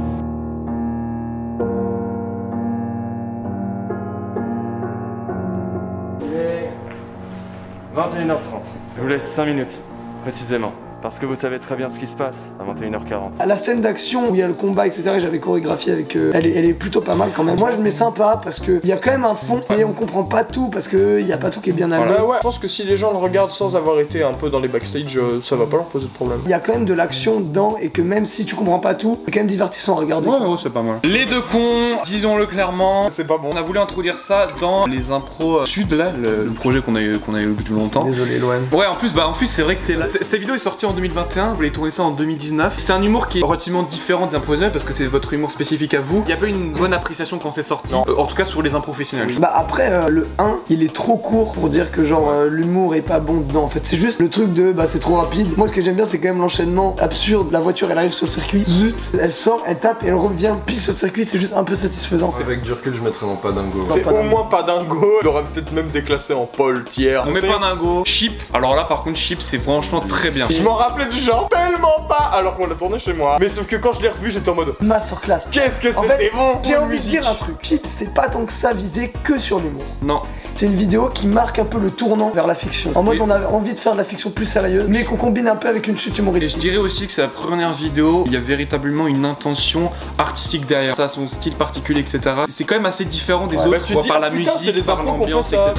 Il est 21h30. Je vous laisse 5 minutes, précisément. Parce que vous savez très bien ce qui se passe à 21h40. À la scène d'action où il y a le combat, etc., et j'avais chorégraphié avec elle est plutôt pas mal quand même. Moi je mets sympa parce que il y a quand même un fond et on comprend pas tout parce que il y a pas tout qui est bien amené. Ouais, je pense que si les gens le regardent sans avoir été un peu dans les backstage, ça va pas leur poser de problème. Il y a quand même de l'action dedans et que même si tu comprends pas tout, c'est quand même divertissant à regarder. Ouais, c'est pas mal. Les deux cons, disons-le clairement, c'est pas bon. On a voulu introduire ça dans les impros sud là, le projet qu'on a eu depuis longtemps. Désolé Loan. Ouais, en plus c'est vrai que t'es là. Cette vidéo est sortie en 2021, vous voulez tourner ça en 2019. C'est un humour qui est relativement différent des improfessionnels parce que c'est votre humour spécifique à vous. Il y a pas eu une bonne appréciation quand c'est sorti, en tout cas sur les improfessionnels. Bah après le 1, il est trop court pour dire que genre l'humour est pas bon dedans. En fait, c'est juste le truc de c'est trop rapide. Moi ce que j'aime bien c'est quand même l'enchaînement absurde. La voiture elle arrive sur le circuit, zut, elle sort, elle tape et elle revient pile sur le circuit, c'est juste un peu satisfaisant. Avec du recul je mettrais dans pas dingo. C'est au moins pas dingo. Il aurait peut-être même déclassé en Paul tiers. On met pas dingo. Chip. Alors là par contre Chip c'est franchement très bien. Je m'en rappelais du genre tellement pas alors qu'on l'a tourné chez moi. Mais sauf que quand je l'ai revu j'étais en mode masterclass. Qu'est-ce que en c'était fait, bon. J'ai envie de dire un truc. Chip c'est pas tant que ça visé que sur l'humour. Non. C'est une vidéo qui marque un peu le tournant vers la fiction. En mode on a envie de faire de la fiction plus sérieuse mais qu'on combine un peu avec une chute humoristique. Et je dirais aussi que c'est la première vidéo, il y a véritablement une intention artistique derrière. Ça a son style particulier etc. C'est quand même assez différent des autres par la musique, par l'ambiance etc.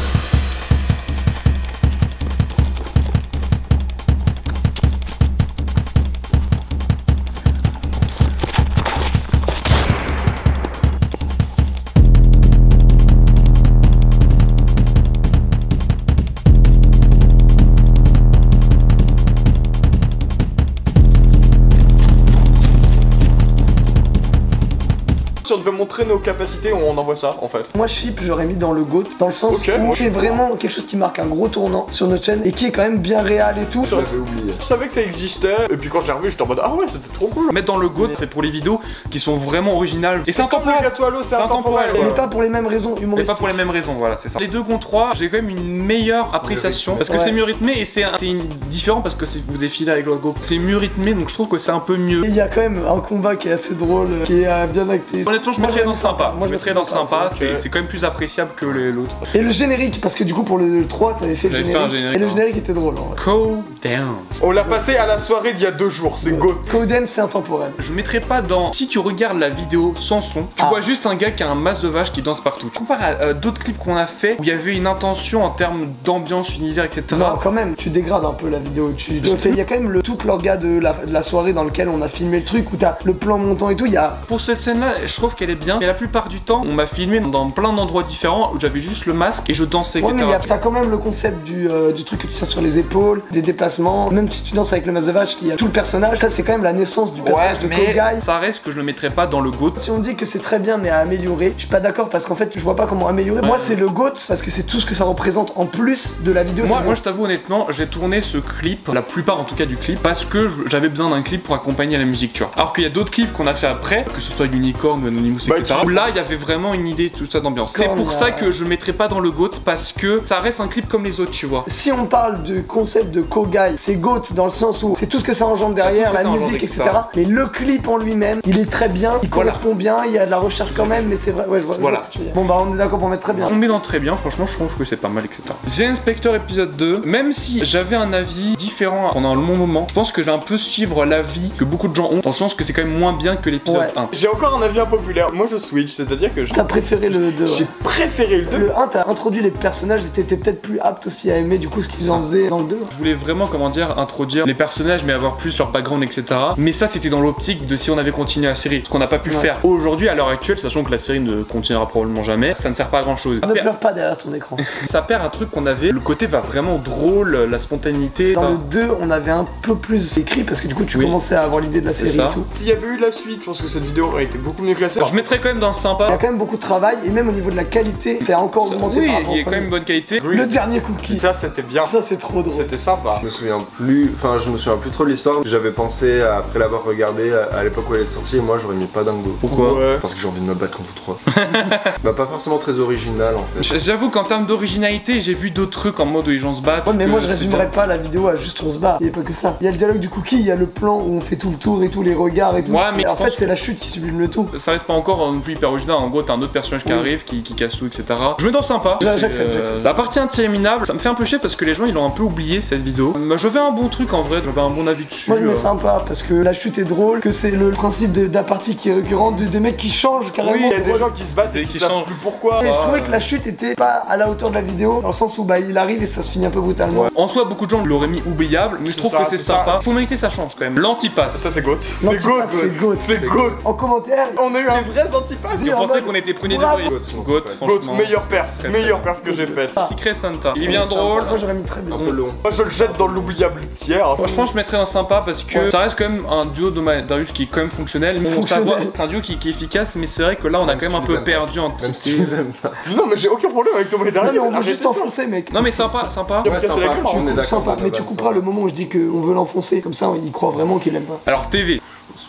Si on devait montrer nos capacités, on envoie ça en fait. Moi, Chip, j'aurais mis dans le GOAT, dans le sens où c'est vraiment quelque chose qui marque un gros tournant sur notre chaîne et qui est quand même bien réel et tout. J'avais oublié. Je savais que ça existait, et puis quand j'ai revu, j'étais en mode ah ouais, c'était trop cool. Mettre dans le GOAT, c'est pour les vidéos qui sont vraiment originales. Et c'est intemporel. Le gâteau à l'eau, c'est intemporel. Mais pas pour les mêmes raisons Mais humoristiques. pas pour les mêmes raisons, voilà, c'est ça. Les deux contre 3, j'ai quand même une meilleure appréciation parce que c'est mieux rythmé et c'est différent parce que vous défilez avec le GOAT. C'est mieux rythmé donc je trouve que c'est un peu mieux. Et il y a quand même un combat qui est assez drôle, qui est bien acté. Honnêtement, je mettrais dans sympa. Moi, je mettrais dans sympa, c'est quand même plus appréciable que l'autre. Et le générique, parce que du coup pour le 3, t'avais fait le générique. Et le générique était drôle en vrai. Cow Down. On l'a passé à la soirée d'il y a 2 jours, c'est GOAT. Cow Down, c'est intemporel. Je mettrais pas dans. Si tu regardes la vidéo sans son, tu vois juste un gars qui a un masque de vache qui danse partout. Tu compares à d'autres clips qu'on a fait où il y avait une intention en termes d'ambiance, univers, etc. Non, quand même, tu dégrades un peu la vidéo. Il y a quand même tout l'orga de la soirée dans lequel on a filmé le truc où t'as le plan montant et tout. Pour cette scène-là, je trouve qu'elle est bien, mais la plupart du temps, on m'a filmé dans plein d'endroits différents où j'avais juste le masque et je dansais, etc. Ouais, mais t'as quand même le concept du truc que tu tiens sur les épaules, des déplacements. Même si tu danses avec le masque de vache, il y a tout le personnage. Ça, c'est quand même la naissance du personnage de Cow Guy. Ça reste que je le mettrais pas dans le GOAT. Si on dit que c'est très bien mais à améliorer, je suis pas d'accord parce qu'en fait, je vois pas comment améliorer. Moi, c'est le GOAT parce que c'est tout ce que ça représente en plus de la vidéo. Moi, je t'avoue honnêtement, j'ai tourné ce clip, la plupart en tout cas du clip, parce que j'avais besoin d'un clip pour accompagner la musique, tu vois. Alors qu'il y a d'autres clips qu'on a fait après, que ce soit Unicorn ou Anonymous, etc. Où là, il y avait vraiment une idée, tout ça d'ambiance. C'est pour ça que je mettrais pas dans le GOAT parce que ça reste un clip comme les autres, tu vois. Si on parle du concept de Cow Guy, c'est GOAT dans le sens où c'est tout ce que ça engendre derrière, la musique, etc. Mais le clip en lui-même, il est très bien, il correspond bien, il y a de la recherche quand même, mais c'est vrai. Ouais, je vois ce que tu veux dire. Bon, bah, on est d'accord pour mettre très bien. On met dans très bien, franchement, je trouve que c'est pas mal, etc. The Inspector épisode 2, même si j'avais un avis différent pendant le bon moment, je pense que je vais un peu suivre l'avis que beaucoup de gens ont, dans le sens que c'est quand même moins bien que l'épisode 1. J'ai encore un avis impopulaire. Moi, je switch, c'est-à-dire que T'as préféré le 2. J'ai préféré le 2. Le 1, t'as introduit les personnages et t'étais peut-être plus apte aussi à aimer du coup ce qu'ils en faisaient dans le 2. Je voulais vraiment, comment dire, introduire les personnages mais avoir plus leur background, etc. Mais ça, c'était dans l'optique de si on avait continué la série, ce qu'on n'a pas pu faire. Aujourd'hui, à l'heure actuelle, sachant que la série ne continuera probablement jamais, ça ne sert pas à grand chose. Ne pleure pas derrière ton écran. Ça perd un truc qu'on avait, le côté va vraiment drôle, la spontanéité. Dans le 2, on avait un peu plus écrit parce que du coup, tu commençais à avoir l'idée de la série et tout. S'il y avait eu la suite, je pense que cette vidéo aurait été beaucoup mieux classée. Alors, je mettrais quand même dans sympa. Il y a quand même beaucoup de travail et même au niveau de la qualité, c'est encore augmenté. Oui, il y a quand même une bonne qualité. Le dernier cookie. Ça, c'était bien. Ça, c'est trop drôle. C'était sympa. Je me souviens plus trop de l'histoire. J'avais pensé, après l'avoir regardé, à l'époque où elle est sortie, et moi j'aurais mis pas dingo. Pourquoi? Parce que j'ai envie de me battre contre vous trois. Bah, pas forcément très original en fait. J'avoue qu'en termes d'originalité, j'ai vu d'autres trucs en mode où les gens se battent. Ouais, mais moi je résumerais pas la vidéo à juste on se bat. Il y a pas que ça. Il y a le dialogue du cookie, il y a le plan où on fait tout le tour et tous les regards et tout. Ouais, mais en fait, c'est la chute qui sublime le tout. Ça reste pas encore non plus hyper original. En gros, t'as un autre personnage qui arrive, qui casse tout, etc. Je mets dans sympa. J'accepte. La partie interminable, ça me fait un peu chier parce que les gens ils l'ont un peu oublié cette vidéo. J'avais un bon truc en vrai, j'avais un bon avis dessus. Moi je mets sympa parce que la chute est drôle, que c'est le principe de la partie qui est récurrente, des mecs qui changent carrément. Oui, il y a des gens qui se battent et qui savent plus pourquoi. Et je trouvais que la chute était pas à la hauteur de la vidéo, dans le sens où bah il arrive et ça se finit un peu brutalement. En soi, beaucoup de gens l'auraient mis oubliable, mais je trouve que c'est sympa. Faut mériter sa chance quand même. L'antipasse. Ça c'est GOAT. C'est GOAT. C'est GOAT. En commentaire, on a eu un vrai antipasse. On pensait qu'on était prunés de GOAT, meilleure perf que j'ai faite. Secret Santa. Il est bien drôle. Moi j'aurais mis très bien. Un peu long. Moi je le jette dans l'oubliable tiers. Franchement, je mettrais un sympa parce que ça reste quand même un duo de Darius qui est quand même fonctionnel. C'est un duo qui est efficace, mais c'est vrai que là on a quand même un peu perdu en Même si tu les aimes pas. Non, mais j'ai aucun problème avec Thomas et Darius. Non, mais on veut juste enfoncer, mec. Non, mais sympa. Ouais, sympa, on est d'accord. Sympa, mais tu couperas le moment où je dis qu'on veut l'enfoncer, comme ça il croit vraiment qu'il aime pas. Alors, TV.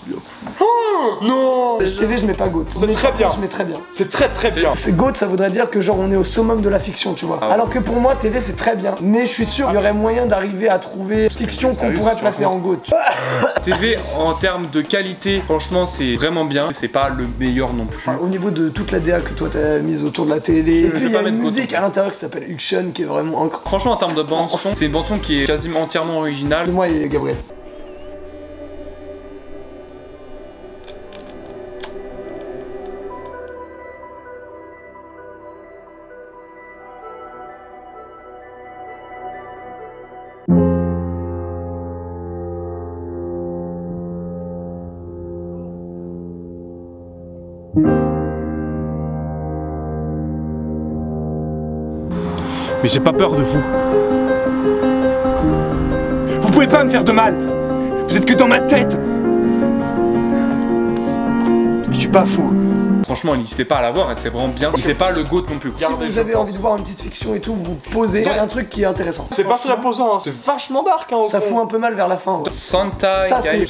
Non. TV, je mets pas GOAT. C'est très bien. Je mets très bien. C'est très bien. C'est GOAT, ça voudrait dire que genre on est au summum de la fiction, tu vois. Alors que pour moi, TV c'est très bien. Mais je suis sûr qu'il y aurait moyen d'arriver à trouver fiction qu'on pourrait placer en GOAT. TV en termes de qualité, franchement, c'est vraiment bien. C'est pas le meilleur non plus. Au niveau de toute la DA que toi t'as mise autour de la télé, et puis il y a une musique à l'intérieur qui s'appelle Uction qui est vraiment incroyable. Franchement, en termes de bande son, c'est une bande son qui est quasiment entièrement originale. Moi et Gabriel. Mais j'ai pas peur de vous. Vous pouvez pas me faire de mal. Vous êtes que dans ma tête. Je suis pas fou. franchement, n'hésitez pas à la voir, c'est vraiment bien. C'est pas le GOAT non plus. Si vous avez envie de voir une petite fiction et tout, vous posez un truc qui est intéressant. C'est pas très posant, hein. C'est vachement dark, hein. Ça fout un peu mal vers la fin. Ouais. Santa Ça c'est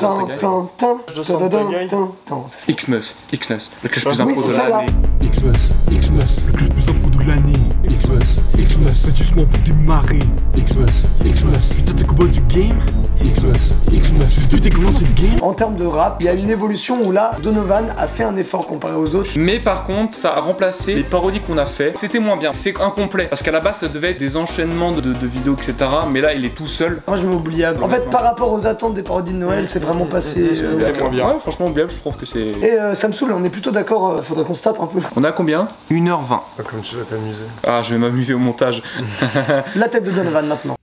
Xmas, le clash plus impro de ça, l'année. Xmas, le clash plus impro de l'année. Xmas, c'est justement pour démarrer. Xmas, putain t'es combat du game. Xmas, tu t'es commencé le game. En termes de rap, il y a une évolution où là, Donovan a fait un effort comparé aux autres. Mais par contre, ça a remplacé les parodies qu'on a fait. C'était moins bien, c'est incomplet. Parce qu'à la base, ça devait être des enchaînements de vidéos, etc. Mais là, il est tout seul. Moi, je mets oubliable. En fait, par rapport aux attentes des parodies de Noël, c'est vraiment passé. Moins bien. Ouais, franchement, oubliable, je trouve que c'est. Et ça me saoule, on est plutôt d'accord, faudrait qu'on se tape un peu. On a combien 1h20. Comme tu vas t'amuser. Ah, je vais m'amuser au montage. La tête de Donovan maintenant.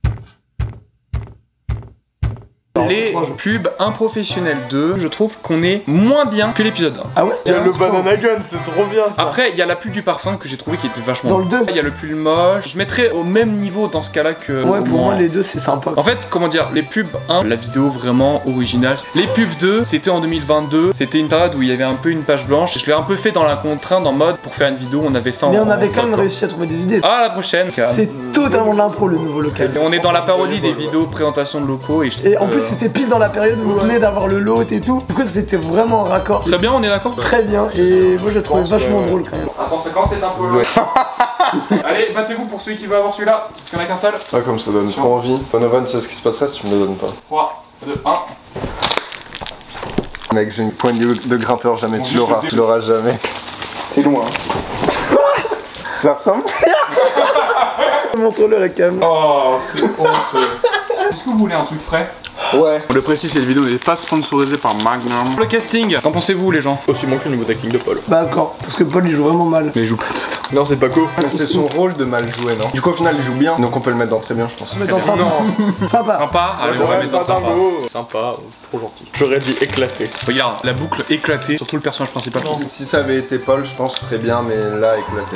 Les pubs Unprofessionnels 2, je trouve qu'on est moins bien que l'épisode 1. Ah ouais. Il y a le banana gun, c'est trop bien ça. Après, il y a la pub du parfum que j'ai trouvé qui était vachement. Dans le 2. Il y a le pull moche. Je mettrais au même niveau dans ce cas-là que. Ouais, pour moi, les deux, c'est sympa. En fait, comment dire, les pubs 1, la vidéo vraiment originale. Les pubs 2, c'était en 2022. C'était une période où il y avait un peu une page blanche. Je l'ai un peu fait dans la contrainte, en mode pour faire une vidéo, on avait ça en. Mais on avait quand même réussi à trouver des idées. Ah, la prochaine. C'est totalement de l'impro, le nouveau local. Et on est dans la parodie des vidéos présentation de locaux. Et en plus, c'était pile dans la période où on venait d'avoir le lot et tout. Du coup, c'était vraiment raccord. Très bien, on est d'accord. Très bien. Et moi, je l'ai trouvé vachement drôle quand même. Attends, c'est quand c'est un peu. Allez, battez-vous pour celui qui veut avoir celui-là. Parce qu'il n'y en a qu'un seul. Ah, comme ça donne trop envie. Donovan, c'est ce qui se passerait si tu me le donnes pas. 3, 2, 1. Mec, j'ai une poigne de grimpeur, jamais tu l'auras. Tu l'auras jamais. C'est loin. Ça ressemble. Montre-le à la cam. Oh, c'est honteux. Est-ce que vous voulez un truc frais? Ouais. On le précise, cette vidéo n'est pas sponsorisée par Magnum. Le casting, qu'en pensez-vous les gens? Aussi bon que le nouveau acting de Paul. Bah d'accord, parce que Paul il joue vraiment mal. Mais il joue pas tout. Non, c'est Paco. C'est son rôle de mal jouer, non? Du coup, au final, il joue bien, donc on peut le mettre dans très bien, je pense. Mais dans sympa. Sympa. Sympa. Allez, on va mettre dans sympa. Sympa, trop gentil. J'aurais dit éclaté. Regarde, la boucle éclatée, surtout le personnage principal. Si ça avait été Paul, je pense très bien, mais là,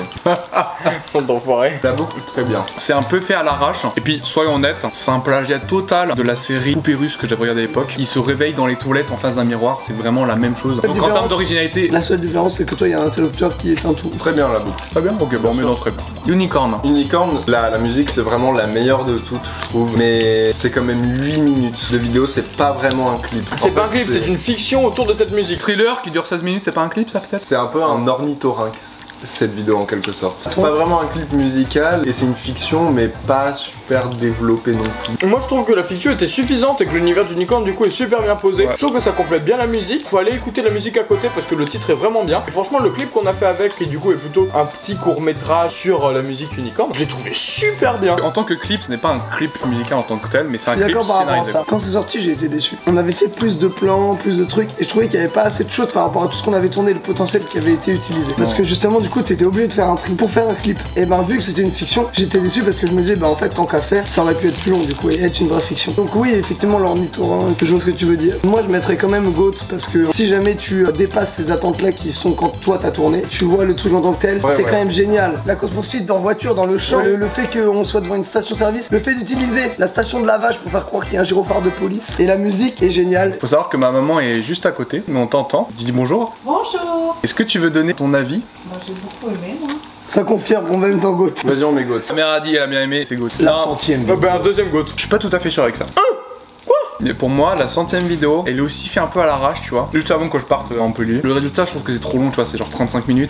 éclaté. D'enfoiré. La boucle, très bien. C'est un peu fait à l'arrache. Et puis, soyons honnêtes, c'est un plagiat total de la série Poupée Russe que j'avais regardé à l'époque. Il se réveille dans les toilettes en face d'un miroir, c'est vraiment la même chose. Donc en termes d'originalité. La seule différence, c'est que toi, il y a un interrupteur qui est un tout. Très bien la boucle. Très bien, ok, bon, on met dans très bien. Unicorn. Unicorn, la musique, c'est vraiment la meilleure de toutes, je trouve. Mais c'est quand même 8 minutes de vidéo, c'est pas vraiment un clip. C'est pas un clip, c'est une fiction autour de cette musique. Thriller qui dure 16 minutes, c'est pas un clip ça peut-être? C'est un peu un ornithorynque. Cette vidéo en quelque sorte. C'est pas vraiment un clip musical et c'est une fiction mais pas super développée non plus. Moi je trouve que la fiction était suffisante et que l'univers d'Unicorn du coup est super bien posé. Ouais. Je trouve que ça complète bien la musique. Faut aller écouter la musique à côté parce que le titre est vraiment bien. Et franchement le clip qu'on a fait avec qui du coup est plutôt un petit court métrage sur la musique Unicorn, j'ai trouvé super bien. En tant que clip, ce n'est pas un clip musical en tant que tel, mais c'est un clip scénarisé. Quand c'est sorti, j'ai été déçu. On avait fait plus de plans, plus de trucs et je trouvais qu'il n'y avait pas assez de choses par rapport à tout ce qu'on avait tourné, le potentiel qui avait été utilisé. Parce que justement du coup t'étais obligé de faire un tri pour faire un clip. Et ben vu que c'était une fiction, j'étais déçu parce que je me disais bah en fait tant qu'à faire, ça aurait pu être plus long du coup et être une vraie fiction. Donc oui effectivement l'ornithorynque, je vois ce que tu veux dire. Moi je mettrais quand même GOAT parce que si jamais tu dépasses ces attentes là qui sont quand toi t'as tourné, tu vois le truc en tant que tel, c'est quand même génial. La course poursuite en voiture dans le champ, le fait qu'on soit devant une station service, le fait d'utiliser la station de lavage pour faire croire qu'il y a un gyrophare de police et la musique est géniale. Faut savoir que ma maman est juste à côté, mais on t'entend. Dis bonjour. Bonjour. Est-ce que tu veux donner ton avis? Moi j'ai beaucoup aimé moi. Ça confirme, on va même dans GOAT. Vas-y, on met GOAT. La mère a dit, elle a bien aimé, c'est GOAT. La centième. Bah un deuxième GOAT. Je suis pas tout à fait sûr avec ça. Quoi? Mais pour moi, la 100ème vidéo, elle est aussi fait un peu à l'arrache, tu vois. Juste avant que je parte à Montpellier. Le résultat, je trouve que c'est trop long, tu vois, c'est genre 35 minutes.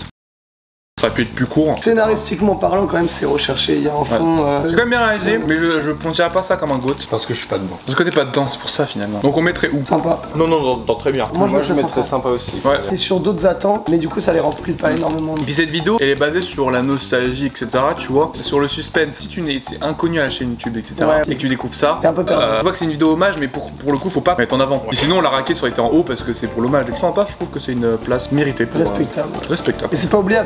Ça aurait pu être plus court. Scénaristiquement parlant, quand même, c'est recherché. Il y a un fond. C'est quand même bien réalisé, mais je considère pas ça comme un GOAT. Parce que je suis pas dedans. Parce que t'es pas dedans, c'est pour ça finalement. Donc on mettrait où? Sympa. Non, très bien. Moi je mettrais sympa aussi. Ouais. Et sur d'autres attentes, mais du coup, ça les remplit pas énormément. Et puis cette vidéo, elle est basée sur la nostalgie, etc. Tu vois, sur le suspense. Si tu n'es inconnu à la chaîne YouTube, etc. Et que tu découvres ça, t'es un peu perdu. Tu vois que c'est une vidéo hommage, mais pour le coup, faut pas mettre en avant. Et sinon, la raquette aurait été en haut parce que c'est pour l'hommage. Et sympa, je trouve que c'est une place méritée. Respectable. Respectable. Et c'est pas oubliable, c'est la 100ème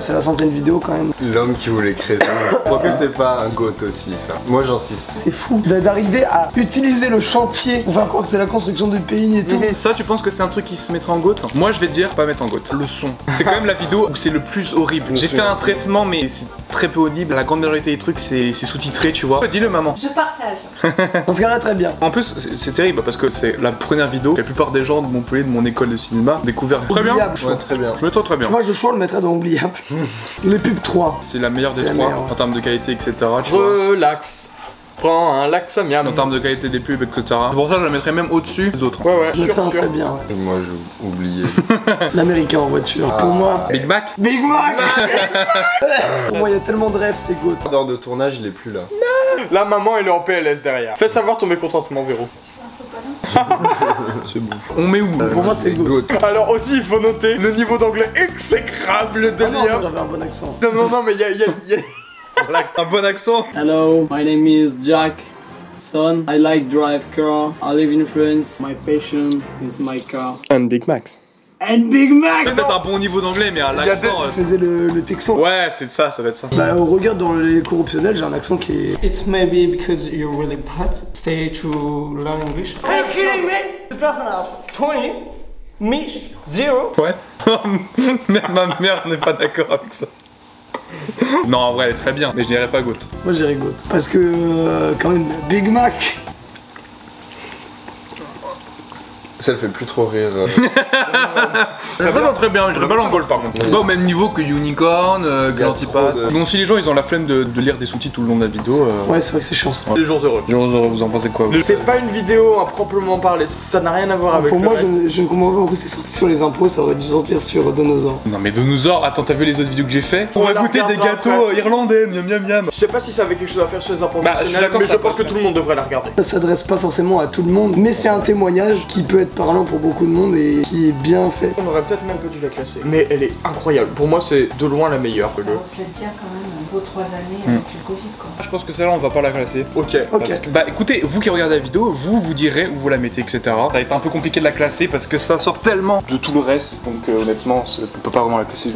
cette vidéo quand même. L'homme qui voulait créer ça. Je crois que c'est pas un goat aussi ça. Moi j'insiste. C'est fou d'arriver à utiliser le chantier pour faire croire que c'est la construction du pays et tout. Ça, tu penses que c'est un truc qui se mettra en GOAT? Moi, je vais te dire, pas mettre en GOAT. Le son. C'est quand même la vidéo où c'est le plus horrible. J'ai fait un traitement, mais c'est très peu audible. La grande majorité des trucs, c'est sous-titré, tu vois. Dis-le, maman. Je partage. Dans ce cas-là, très bien. En plus, c'est terrible parce que c'est la première vidéo que la plupart des gens de Montpellier, de mon école de cinéma, découvert. Très bien. Oubliable, Ouais, très bien. Je mettrais très bien. Moi, je choix le mettrais dans oubliable. Les pubs 3. C'est la meilleure des C'est la trois meilleure. en termes de qualité, etc. Tu vois. Relax. Prends un lax à miam. En termes de qualité des pubs, etc. C'est pour ça que je la mettrais même au-dessus des autres. Ouais, Je mettrais un sûr. très bien. Ouais. Et moi j'ai oublié. L'américain en voiture. Pour moi. Big Mac. Big Mac. Pour moi, il y a tellement de rêves, c'est good. L'heure de tournage il est plus là. La maman elle est en PLS derrière. Fais savoir ton mécontentement, Véro. C'est bon. On met où Pour moi, c'est good. Alors aussi il faut noter le niveau d'anglais exécrable de Ah non, moi, Liam. j'avais un bon accent. Non mais il y a... Un bon accent. Hello, my name is Jack. Son, I like drive car. I live in France. My passion is my car. Un Big Max. And Big Mac! Peut-être un bon niveau d'anglais, mais à y a l'accent. Je faisais le texan. Ouais, c'est ça, ça va être ça. Bah, on regarde dans les cours optionnels, j'ai un accent qui est. It's maybe because you're really bad. Stay to learn English. Are you kidding me? This person has 20, me 0. Ouais. Même ma mère n'est pas d'accord avec ça. Non, en vrai, elle est très bien, mais je dirais pas GOAT. Moi, j'ai rigole. Parce que, quand même, Big Mac. Ça le fait plus trop rire. C'est vraiment très bien, je dirais pas l'angole par contre. C'est pas au même niveau que Unicorn, que l'Antipass. Donc si les gens ils ont la flemme de lire des sous-titres tout le long de la vidéo. Ouais, c'est vrai que c'est chiant ça. Les jours heureux. Vous en pensez quoi vous? C'est pas une vidéo à proprement parler, ça n'a rien à voir avec Pour le moi, reste. je ne comprends pas pourquoi c'est sorti sur les impôts, ça aurait dû sortir sur Dinosaur. Non mais Dinosaur, attends, t'as vu les autres vidéos que j'ai fait? On va la goûter des regardera gâteaux après. irlandais, miam miam miam. Je sais pas si ça avait quelque chose à faire sur les impôts Bah, je suis nationaux, d'accord, mais ça je a pense pas que fait. tout le monde devrait la regarder. Ça s'adresse pas forcément à tout le monde, mais c'est un témoignage qui peut être parlant pour beaucoup de monde et qui est bien fait. On aurait peut-être même pas dû la classer. Mais elle est incroyable. Pour moi, c'est de loin la meilleure. Ça reflète bien quand même vos 3 années avec le Covid quoi. Je pense que celle-là on va pas la classer. Ok. Parce que, bah écoutez, vous qui regardez la vidéo, vous direz où vous la mettez, etc. Ça va être un peu compliqué de la classer parce que ça sort tellement de tout le reste, donc honnêtement, on peut pas vraiment la classer.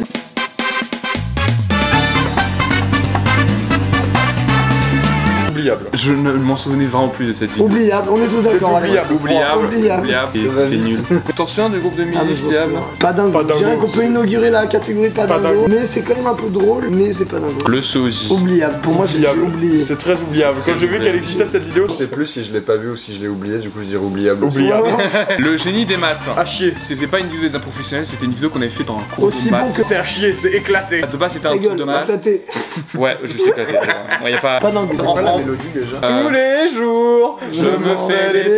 Oubliable. Je ne m'en souvenais vraiment plus de cette vidéo. Oubliable, on est tous d'accord. allez. Oubliable, et C'est c'est nul. T'en souviens du groupe de Ah, mais musique je m'en Liam? souviens. Pas dingo. Pas dingo. Je dirais qu'on peut inaugurer la catégorie pas dingo, dingo. mais c'est quand même un peu drôle, mais c'est pas dingo. Le sosie. Oubliable, pour moi j'ai Oubliable. oublié. C'est très oubliable. Quand j'ai vu qu'elle existait cette vidéo, Je sais plus si je l'ai pas vu ou si je l'ai oublié, du coup je dirais oubliable. aussi. oubliable. Le génie des maths. À chier. C'était pas une vidéo des professionnels, c'était une vidéo qu'on avait fait dans un cours Aussi de bon maths. que C'est à chier, c'est éclaté. De base c'était un ta truc gueule, de va maths. tâter. Ouais, juste éclaté. Ouais, y a pas. Pas dingo. En- Pas la en- mélodie déjà. Tous les jours, Je me fais des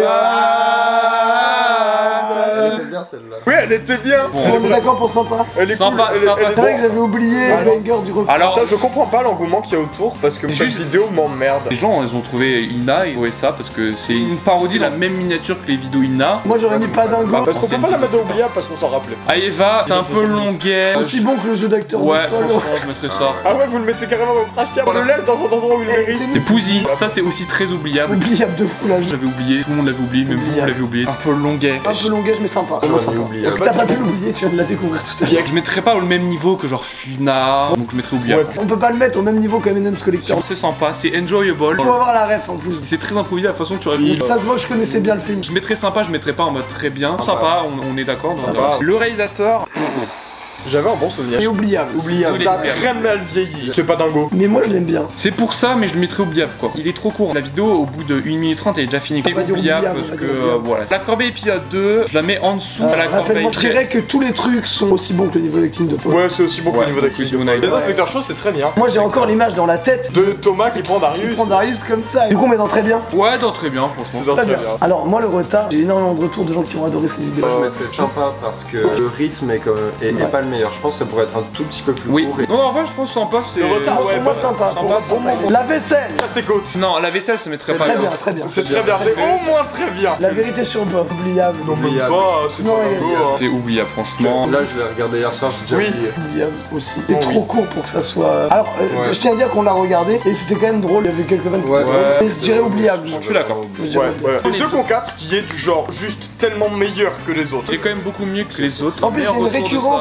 pas. C'était bien celle-là. Oui, elle était bien. On est d'accord pour sympa. Elle est Sympa, cool. sympa. C'est vrai que j'avais oublié le banger du refrain. Alors, Ça, je comprends pas l'engouement qu'il y a autour parce que cette Juste- vidéo m'emmerde. les gens ils ont trouvé Ina et trouvé ça parce que c'est une parodie, la même miniature que les vidéos Ina. Moi j'aurais mis pas dingo. Parce qu'on peut pas la mettre au oubliable parce qu'on s'en rappelait. Aeva, c'est un peu longuet. Aussi bon que le jeu d'acteur. Ouais, de Paul. franchement, je mettrais ça. Ah ouais, vous le mettez carrément au crash tiens, on le laisse dans un endroit où il mérite. C'est Pouzy, ça c'est aussi très oubliable. Oubliable de fou là. J'avais oublié, tout le monde l'avait oublié, même vous l'avez oublié. Un peu longuet. Un peu longuage mais sympa. Vraiment J'aurais mis sympa. oubliable. Donc t'as pas pu l'oublier, tu viens de la découvrir tout à l'heure. Je mettrais pas au même niveau que genre Funa, donc je mettrais oubliable. On peut pas le mettre au même niveau qu'Eminem's Collector. C'est sympa, c'est enjoyable. Faut avoir la ref en plus. C'est très improvisé la façon que tu réponds. Ça se voit que je connaissais bien le film. Je mettrais sympa, je mettrais pas en mode très bien. Sympa, on est d'accord. Sympa. Le réalisateur, J'avais un bon souvenir. Et oubliable. Oubliable. Ça a très mal vieilli. C'est pas dingo. Mais moi je l'aime bien. c'est pour ça, mais je le mettrais oubliable quoi. Il est trop court. La vidéo, au bout de 1 minute 30, elle est déjà finie. On va dire Oubliable oubliable, parce on va que dire oubliable. voilà. La corbeille épisode 2, je la mets en dessous à la corbeille. Rappelle-moi, je dirais que tous les trucs sont aussi bons que le niveau d'acting de Paul. Ouais, c'est aussi bon que Ouais, le niveau d'acting. plus Unite. Les inspecteurs chauds, c'est très bien. Moi j'ai encore l'image dans la tête De Thomas qui prend qui Darius. prend Darius comme ça. Du coup on met dans très bien. Ouais, non, très bien, franchement. C'est dans Très bien. Alors moi le retard, j'ai énormément de retours de gens qui ont adoré cette vidéo. Moi je mettrais sympa parce que le rythme est, est pas le meilleur. Je pense que ça pourrait être un tout petit peu plus Oui. court. Et... Non, en vrai, je pense sympa, c'est. Le retard, Pour ouais, moi bah, sympa. Pour moi, sympa. sympa. La vaisselle. Ça, c'est goat. Non, la vaisselle, ça mettrait pas Très bien. bien, très bien. C'est très bien, c'est au moins très bien. La vérité sur Bob, oubliable. Non, même Oubliable. pas, c'est pas Non, dingo. hein. C'est oubliable, franchement. Là je l'ai regardé hier soir, j'ai déjà Oui. oublié. Oubliable aussi. C'est Oh, trop oui. court pour que ça soit. Alors, Ouais. je tiens à dire qu'on l'a regardé et c'était quand même drôle. Il y avait quelques vannes qui Ouais. étaient drôles. Mais je dirais oubliable. Je suis d'accord. Je dirais Ouais, oubliable. ouais. Le 2 contre 4 qui est du genre juste tellement meilleur que les autres. Il est quand même beaucoup mieux que les autres. En plus, Mais il y a une retour de récurrence. ça- On retrouve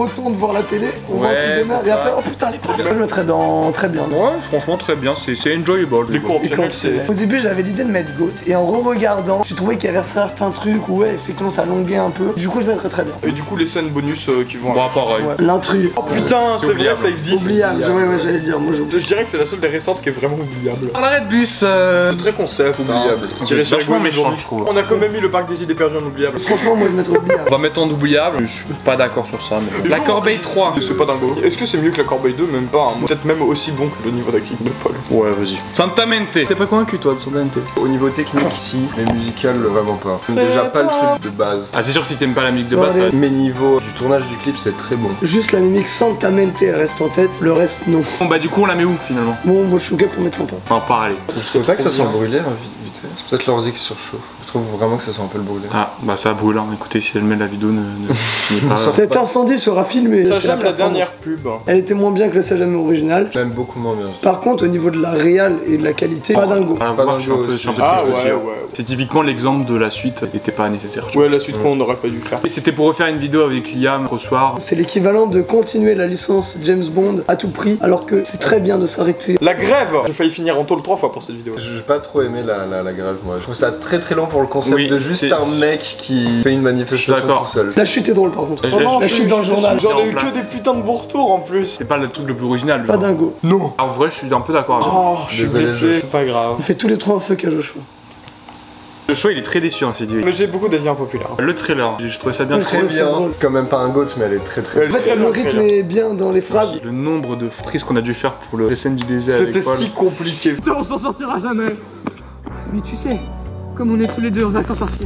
retourne voir la télé, on voit un Ouais, truc de merde c'est et ça. après oh putain les cours. Moi je mettrais dans très bien. Ouais, franchement, très bien, c'est enjoyable. Les cours optionnels, c'est. Au début j'avais l'idée de mettre GOAT et en re-regardant j'ai trouvé qu'il y avait certains trucs où ouais effectivement ça longuait un peu. Du coup je mettrais très bien. Et du coup, les scènes bonus qui vont. Bon, pareil. Ouais. L'intrus. Oh putain, c'est vrai, oubliable. ça existe. Oubliable, ouais j'allais le dire, moi Je dirais que c'est la seule des récentes qui est vraiment oubliable. Un arrêt de bus. C'est très concept, Oubliable. Tiré sur les Vachement gouttes méchant, aujourd'hui. je trouve. On a quand même mis le parc des idées perdues en oubliable. Franchement moi je mettrais oubliable. On va mettre en oubliable, je suis pas d'accord sur ça. Mais... Les La gens- Corbeille 3. C'est pas dingo. Est-ce que c'est mieux que la Corbeille 2? Même pas. Hein. Peut-être même aussi bon que le niveau d'acting de Paul. Ouais, vas-y. Santamente. T'es pas convaincu toi de Santamente? Au niveau technique, si, mais musical, vraiment pas. Déjà pas le truc de base. Ah, c'est sûr que si t'aimes pas la musique de Bon, base, ça va allez. être... Mais niveau du tournage du clip, c'est très bon. Juste la mimique Santamente elle reste en tête, le reste non. Bon, bah, du coup, on la met où finalement? Bon moi je suis ok pour mettre sympa. Enfin, pas aller. Je trouve pas que ça sent brûlé, hein, vite fait. C'est peut-être l'ordi qui surchauffe. Je trouve vraiment que ça sent un peu le brûlé. Ah, bah, ça brûle, hein. Écoutez, si elle met la vidéo, ne finit pas. Cet incendie sera filmé. Ça c'est j'aime la performance. dernière pub. Elle était moins bien que le Sajame original. Même beaucoup moins bien. Par contre, au niveau de la réal et de la qualité, pas dingo. À Pas voir, je suis un dingo peu, je suis un peu Ah triste aussi. ouais, hein. ouais. C'est typiquement l'exemple de la suite qui était pas nécessaire. tu vois. Ouais, la suite qu'on n'aurait pas dû faire. Et c'était pour refaire une vidéo avec Liam au soir. C'est l'équivalent de continuer la licence James Bond à tout prix, alors que c'est très bien de s'arrêter. La grève. J'ai failli finir en tôle 3 fois pour cette vidéo. J'ai pas trop aimé la grève, moi. Je trouve ça très long pour le concept Oui, de juste c'est- un mec qui fait une manifestation d'accord. tout seul. La chute est drôle par contre. Je- Vraiment, la je- chute dans le journal. J'en ai eu en place. que des putains de bons retours en plus. C'est pas le truc le plus original. Pas dingo. Non. En vrai, je suis un peu d'accord avec Oh, je suis Désolé, blessé. C'est pas grave. On fait tous les trois un fuck à Joshua. Le show, il est très déçu en cette vidéo. Mais j'ai beaucoup d'avis impopulaires. Le trailer, je trouvais ça bien. Le Très trailer, c'est bien. drôle. C'est quand même pas un goat, mais elle est très Ouais, En fait, le rythme est bien dans les phrases. Le nombre de frises qu'on a dû faire pour le scène du baiser avec C'était Paul. si compliqué. Putain, on s'en sortira jamais. Mais tu sais, comme on est tous les deux, on va s'en sortir.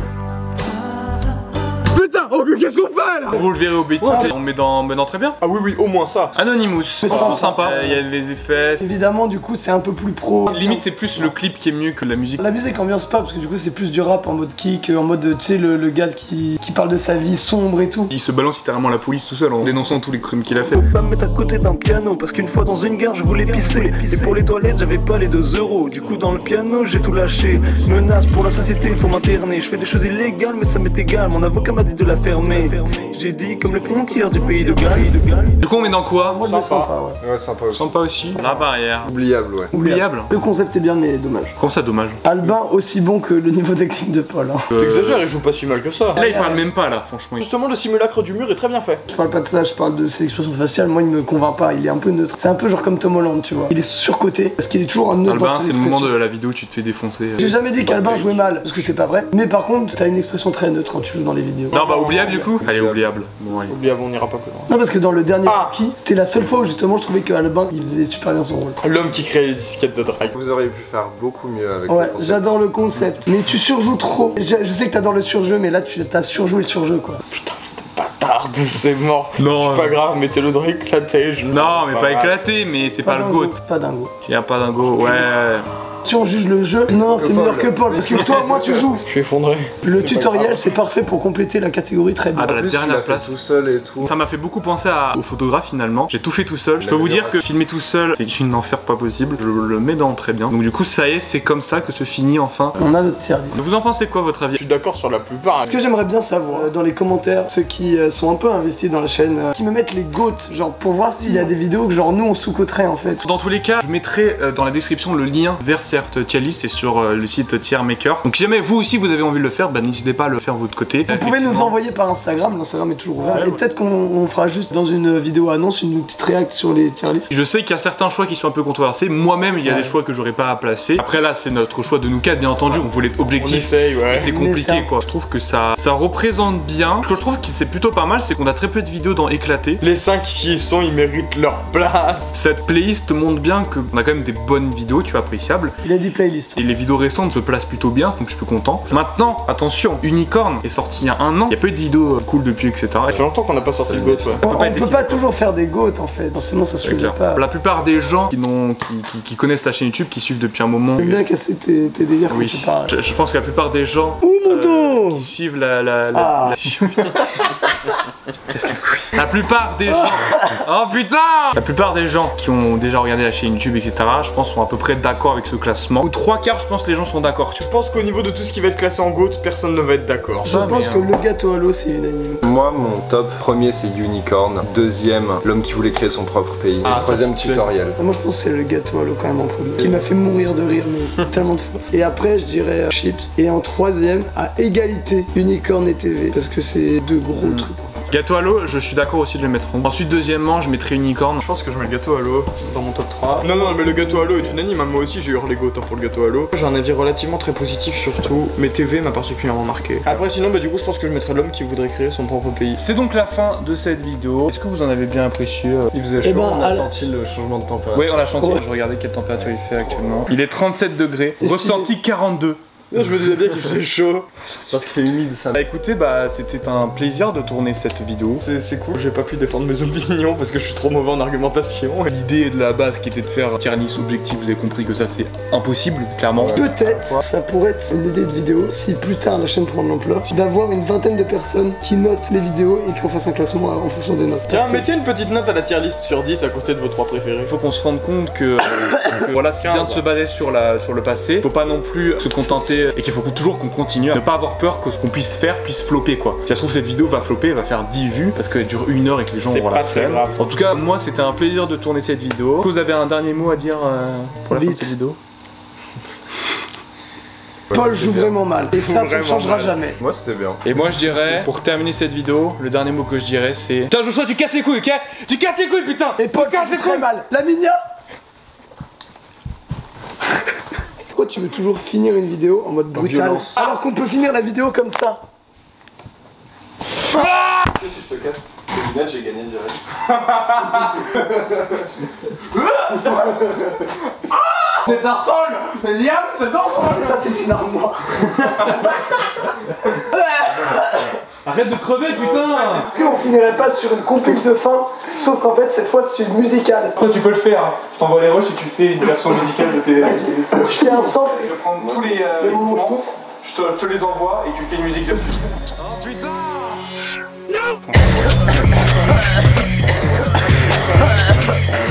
Putain, oh qu'est-ce qu'on fait là? Vous le verrez au bêtis, on met dans très bien. Ah oui, oui, au moins ça. Anonymous, Mais franchement sympa. sympa. Il y a les effets. Évidemment, du coup, c'est un peu plus pro. Limite, c'est plus le clip qui est mieux que la musique. La musique ambiance pas, parce que du coup, c'est plus du rap en mode kick, en mode, tu sais, le gars qui parle de sa vie sombre et tout. Il se balance littéralement à la police tout seul en dénonçant tous les crimes qu'il a fait. Pas me mettre à côté d'un piano parce qu'une fois dans une gare je voulais pisser. Et pour les toilettes j'avais pas les 2 euros. Du coup dans le piano j'ai tout lâché. Menace pour la société, il faut m'interner. Je fais des choses illégales mais ça m'est égal. Mon avocat m'a dit de la fermer. J'ai dit comme les frontières du pays de Galles. Du coup, on met dans quoi? Moi, je le Sympa. sens pas, ouais. Ouais, sympa aussi. Sympa aussi. La barrière. Oubliable, ouais. Oubliable. Le concept est bien, mais dommage. Comment ça, dommage? Albin aussi bon que le niveau d'acting de Paul. Hein. T'exagères, il joue pas si mal que ça. Là, il parle même pas, là, franchement. Justement, le simulacre du mur est très bien fait. Je parle pas de ça, je parle de ses expressions faciales. Moi, il me convainc pas, il est un peu neutre. C'est un peu genre comme Tom Holland, tu vois. Il est surcoté parce qu'il est toujours un neutre. Albin, c'est le moment de la vidéo où tu te fais défoncer. J'ai jamais dit qu'Albin jouait mal, parce que c'est pas vrai. Mais par contre, t'as une expression très neutre quand tu joues dans les vidéos. Non, bah, oubliable du coup. Allez, oubliable. Bon, allez. Oubliable, on ira pas plus loin. Non, parce que dans le dernier Ah. Rocky, c'était la seule fois où justement je trouvais que Albin il faisait super bien son rôle. L'homme qui crée les disquettes de drague. Vous auriez pu faire beaucoup mieux avec Ouais, le concept. j'adore le concept. Mais tu surjoues trop. Je sais que t'adores le surjeu, mais là tu t'as surjoué le surjeu quoi. Bâtard, c'est mort. Non, C'est pas grave, mettez-le dans éclaté. Je Non, mais pas mal. éclaté, mais c'est pas le dingo, GOAT. Pas dingo. Il y a pas dingo, ouais. Si on juge le jeu, non, c'est meilleur que Paul, parce que toi, moi, tu joues. Je suis effondré. Le C'est pas tutoriel, grave. c'est parfait pour compléter la catégorie très bien. Ah, la En plus, tu dernière l'as fait place. tout seul et tout. Ça m'a fait beaucoup penser au photographe finalement. J'ai tout fait tout seul. Je peux vous dire que filmer tout seul, c'est une enfer pas possible. Je le mets dans très bien. Donc du coup, ça y est, c'est comme ça que se finit enfin. On a notre service. Vous en pensez quoi, votre avis? Je suis d'accord sur la plupart. Ce que j'aimerais bien savoir dans les commentaires, ceux qui sont un peu investis dans la chaîne, qui me mettent les GOAT, genre pour voir s'il y a des vidéos que genre nous on sous-coterait en fait. Dans tous les cas, je mettrai dans la description le lien vers cette tier list, c'est sur le site Tier Maker. Donc si jamais vous aussi vous avez envie de le faire, bah, n'hésitez pas à le faire de votre côté. Vous pouvez nous envoyer par Instagram, l'Instagram est toujours ouvert. Et peut-être qu'on fera juste dans une vidéo annonce une petite réact sur les tier lists. Je sais qu'il y a certains choix qui sont un peu controversés. Moi-même, il y a Ouais. des choix que j'aurais pas à placer. Après là, c'est notre choix de nous quatre, bien entendu. On voulait être On objectif. essaye, ouais. Mais c'est Mais compliqué ça- quoi. Je trouve que ça représente bien. Ce que je trouve que c'est plutôt pas mal, c'est qu'on a très peu de vidéos dans Éclaté. Les 5 qui y sont, ils méritent leur place. Cette playlist montre bien qu'on a quand même des bonnes vidéos, tu vois, appréciables. Il a dit playlist. Et les vidéos récentes se placent plutôt bien, donc je suis plus content. Maintenant, attention, Unicorn est sorti il y a un an. Il y a peu de vidéos cool depuis, etc. Ça fait longtemps qu'on n'a pas sorti le GOAT, ouais. On pas être peut décidé. pas toujours faire des GOAT en fait, sinon ça se C'est faisait clair. pas. La plupart des gens qui connaissent ta chaîne YouTube, qui suivent depuis un moment. J'aime bien casser tes délires quand Oui, tu parles. je pense que la plupart des gens Ouh mon dos qui suivent la Ah. La plupart des gens. Oh putain! La plupart des gens qui ont déjà regardé la chaîne YouTube, etc., je pense, sont à peu près d'accord avec ce classement. Ou 3/4, je pense, les gens sont d'accord. Je pense qu'au niveau de tout ce qui va être classé en GOAT, personne ne va être d'accord. Je pense que le gâteau à l'eau, c'est unanime. Moi, mon top premier, c'est Unicorn. Deuxième, l'homme qui voulait créer son propre pays. Troisième, tutoriel. Moi, je pense que c'est le gâteau à l'eau quand même en premier. Qui m'a fait mourir de rire, mais tellement de fois. Et après, je dirais Chips. Et en troisième, à égalité, Unicorn et TV. Parce que c'est deux gros trucs. Gâteau à l'eau, je suis d'accord aussi de le mettre en. Ensuite, deuxièmement, je mettrai Unicorn. Je pense que je mets le gâteau à l'eau dans mon top 3. Non, mais le gâteau à l'eau est unanime. Moi aussi, j'ai hurlé GOAT pour le gâteau à l'eau. J'ai un avis relativement très positif surtout, mais TV m'a particulièrement marqué. Après, sinon, bah du coup, je pense que je mettrais l'homme qui voudrait créer son propre pays. C'est donc la fin de cette vidéo. Est-ce que vous en avez bien apprécié? Il faisait chaud, on a senti le changement de température. Oui, on l'a senti. Je regardais quelle température il fait actuellement. Il est 37 degrés, ressenti 42. Je me disais bien qu'il faisait chaud. Parce qu'il fait humide ça. Bah écoutez, bah c'était un plaisir de tourner cette vidéo. C'est cool, j'ai pas pu défendre mes opinions parce que je suis trop mauvais en argumentation. L'idée de la base qui était de faire un tier list objectif, vous avez compris que ça c'est impossible, clairement. Peut-être, ça pourrait être une idée de vidéo, si plus tard la chaîne prend de l'ampleur, d'avoir une vingtaine de personnes qui notent les vidéos et qu'on fasse un classement en fonction des notes. Tiens, mettez une petite note à la tier list sur 10 à côté de vos 3 préférés. Il faut qu'on se rende compte que, voilà, c'est bien de se baser sur le passé. Faut pas non plus se contenter et qu'il faut toujours qu'on continue à ne pas avoir peur que ce qu'on puisse faire puisse flopper quoi. Si ça se trouve cette vidéo va flopper, va faire 10 vues parce qu'elle dure 1 heure et que les gens vont la flemme. En tout cas moi c'était un plaisir de tourner cette vidéo. Est-ce que vous avez un dernier mot à dire pour la fin de cette vidéo? Paul joue vraiment mal et ça ne changera jamais. Moi c'était bien. Et moi je dirais, pour terminer cette vidéo, le dernier mot que je dirais c'est... Putain Joshua tu casses les couilles, ok? Tu casses les couilles putain! Et Paul casse très mal. Laminia. Pourquoi tu veux toujours finir une vidéo en mode brutal alors qu'on peut finir la vidéo comme ça? Si je te casse tes lunettes, j'ai gagné direct. C'est un sol! Liam, c'est un sol! Ça c'est une armoire. Arrête de crever putain! Est-ce qu'on finirait pas sur une compile de fin? Sauf qu'en fait cette fois c'est une musicale. Toi tu peux le faire, je t'envoie les rushs et tu fais une version musicale de tes... Vas-y, je fais un sample. Je vais prendre tous les instruments, je te les envoie et tu fais une musique dessus. Oh putain! Non!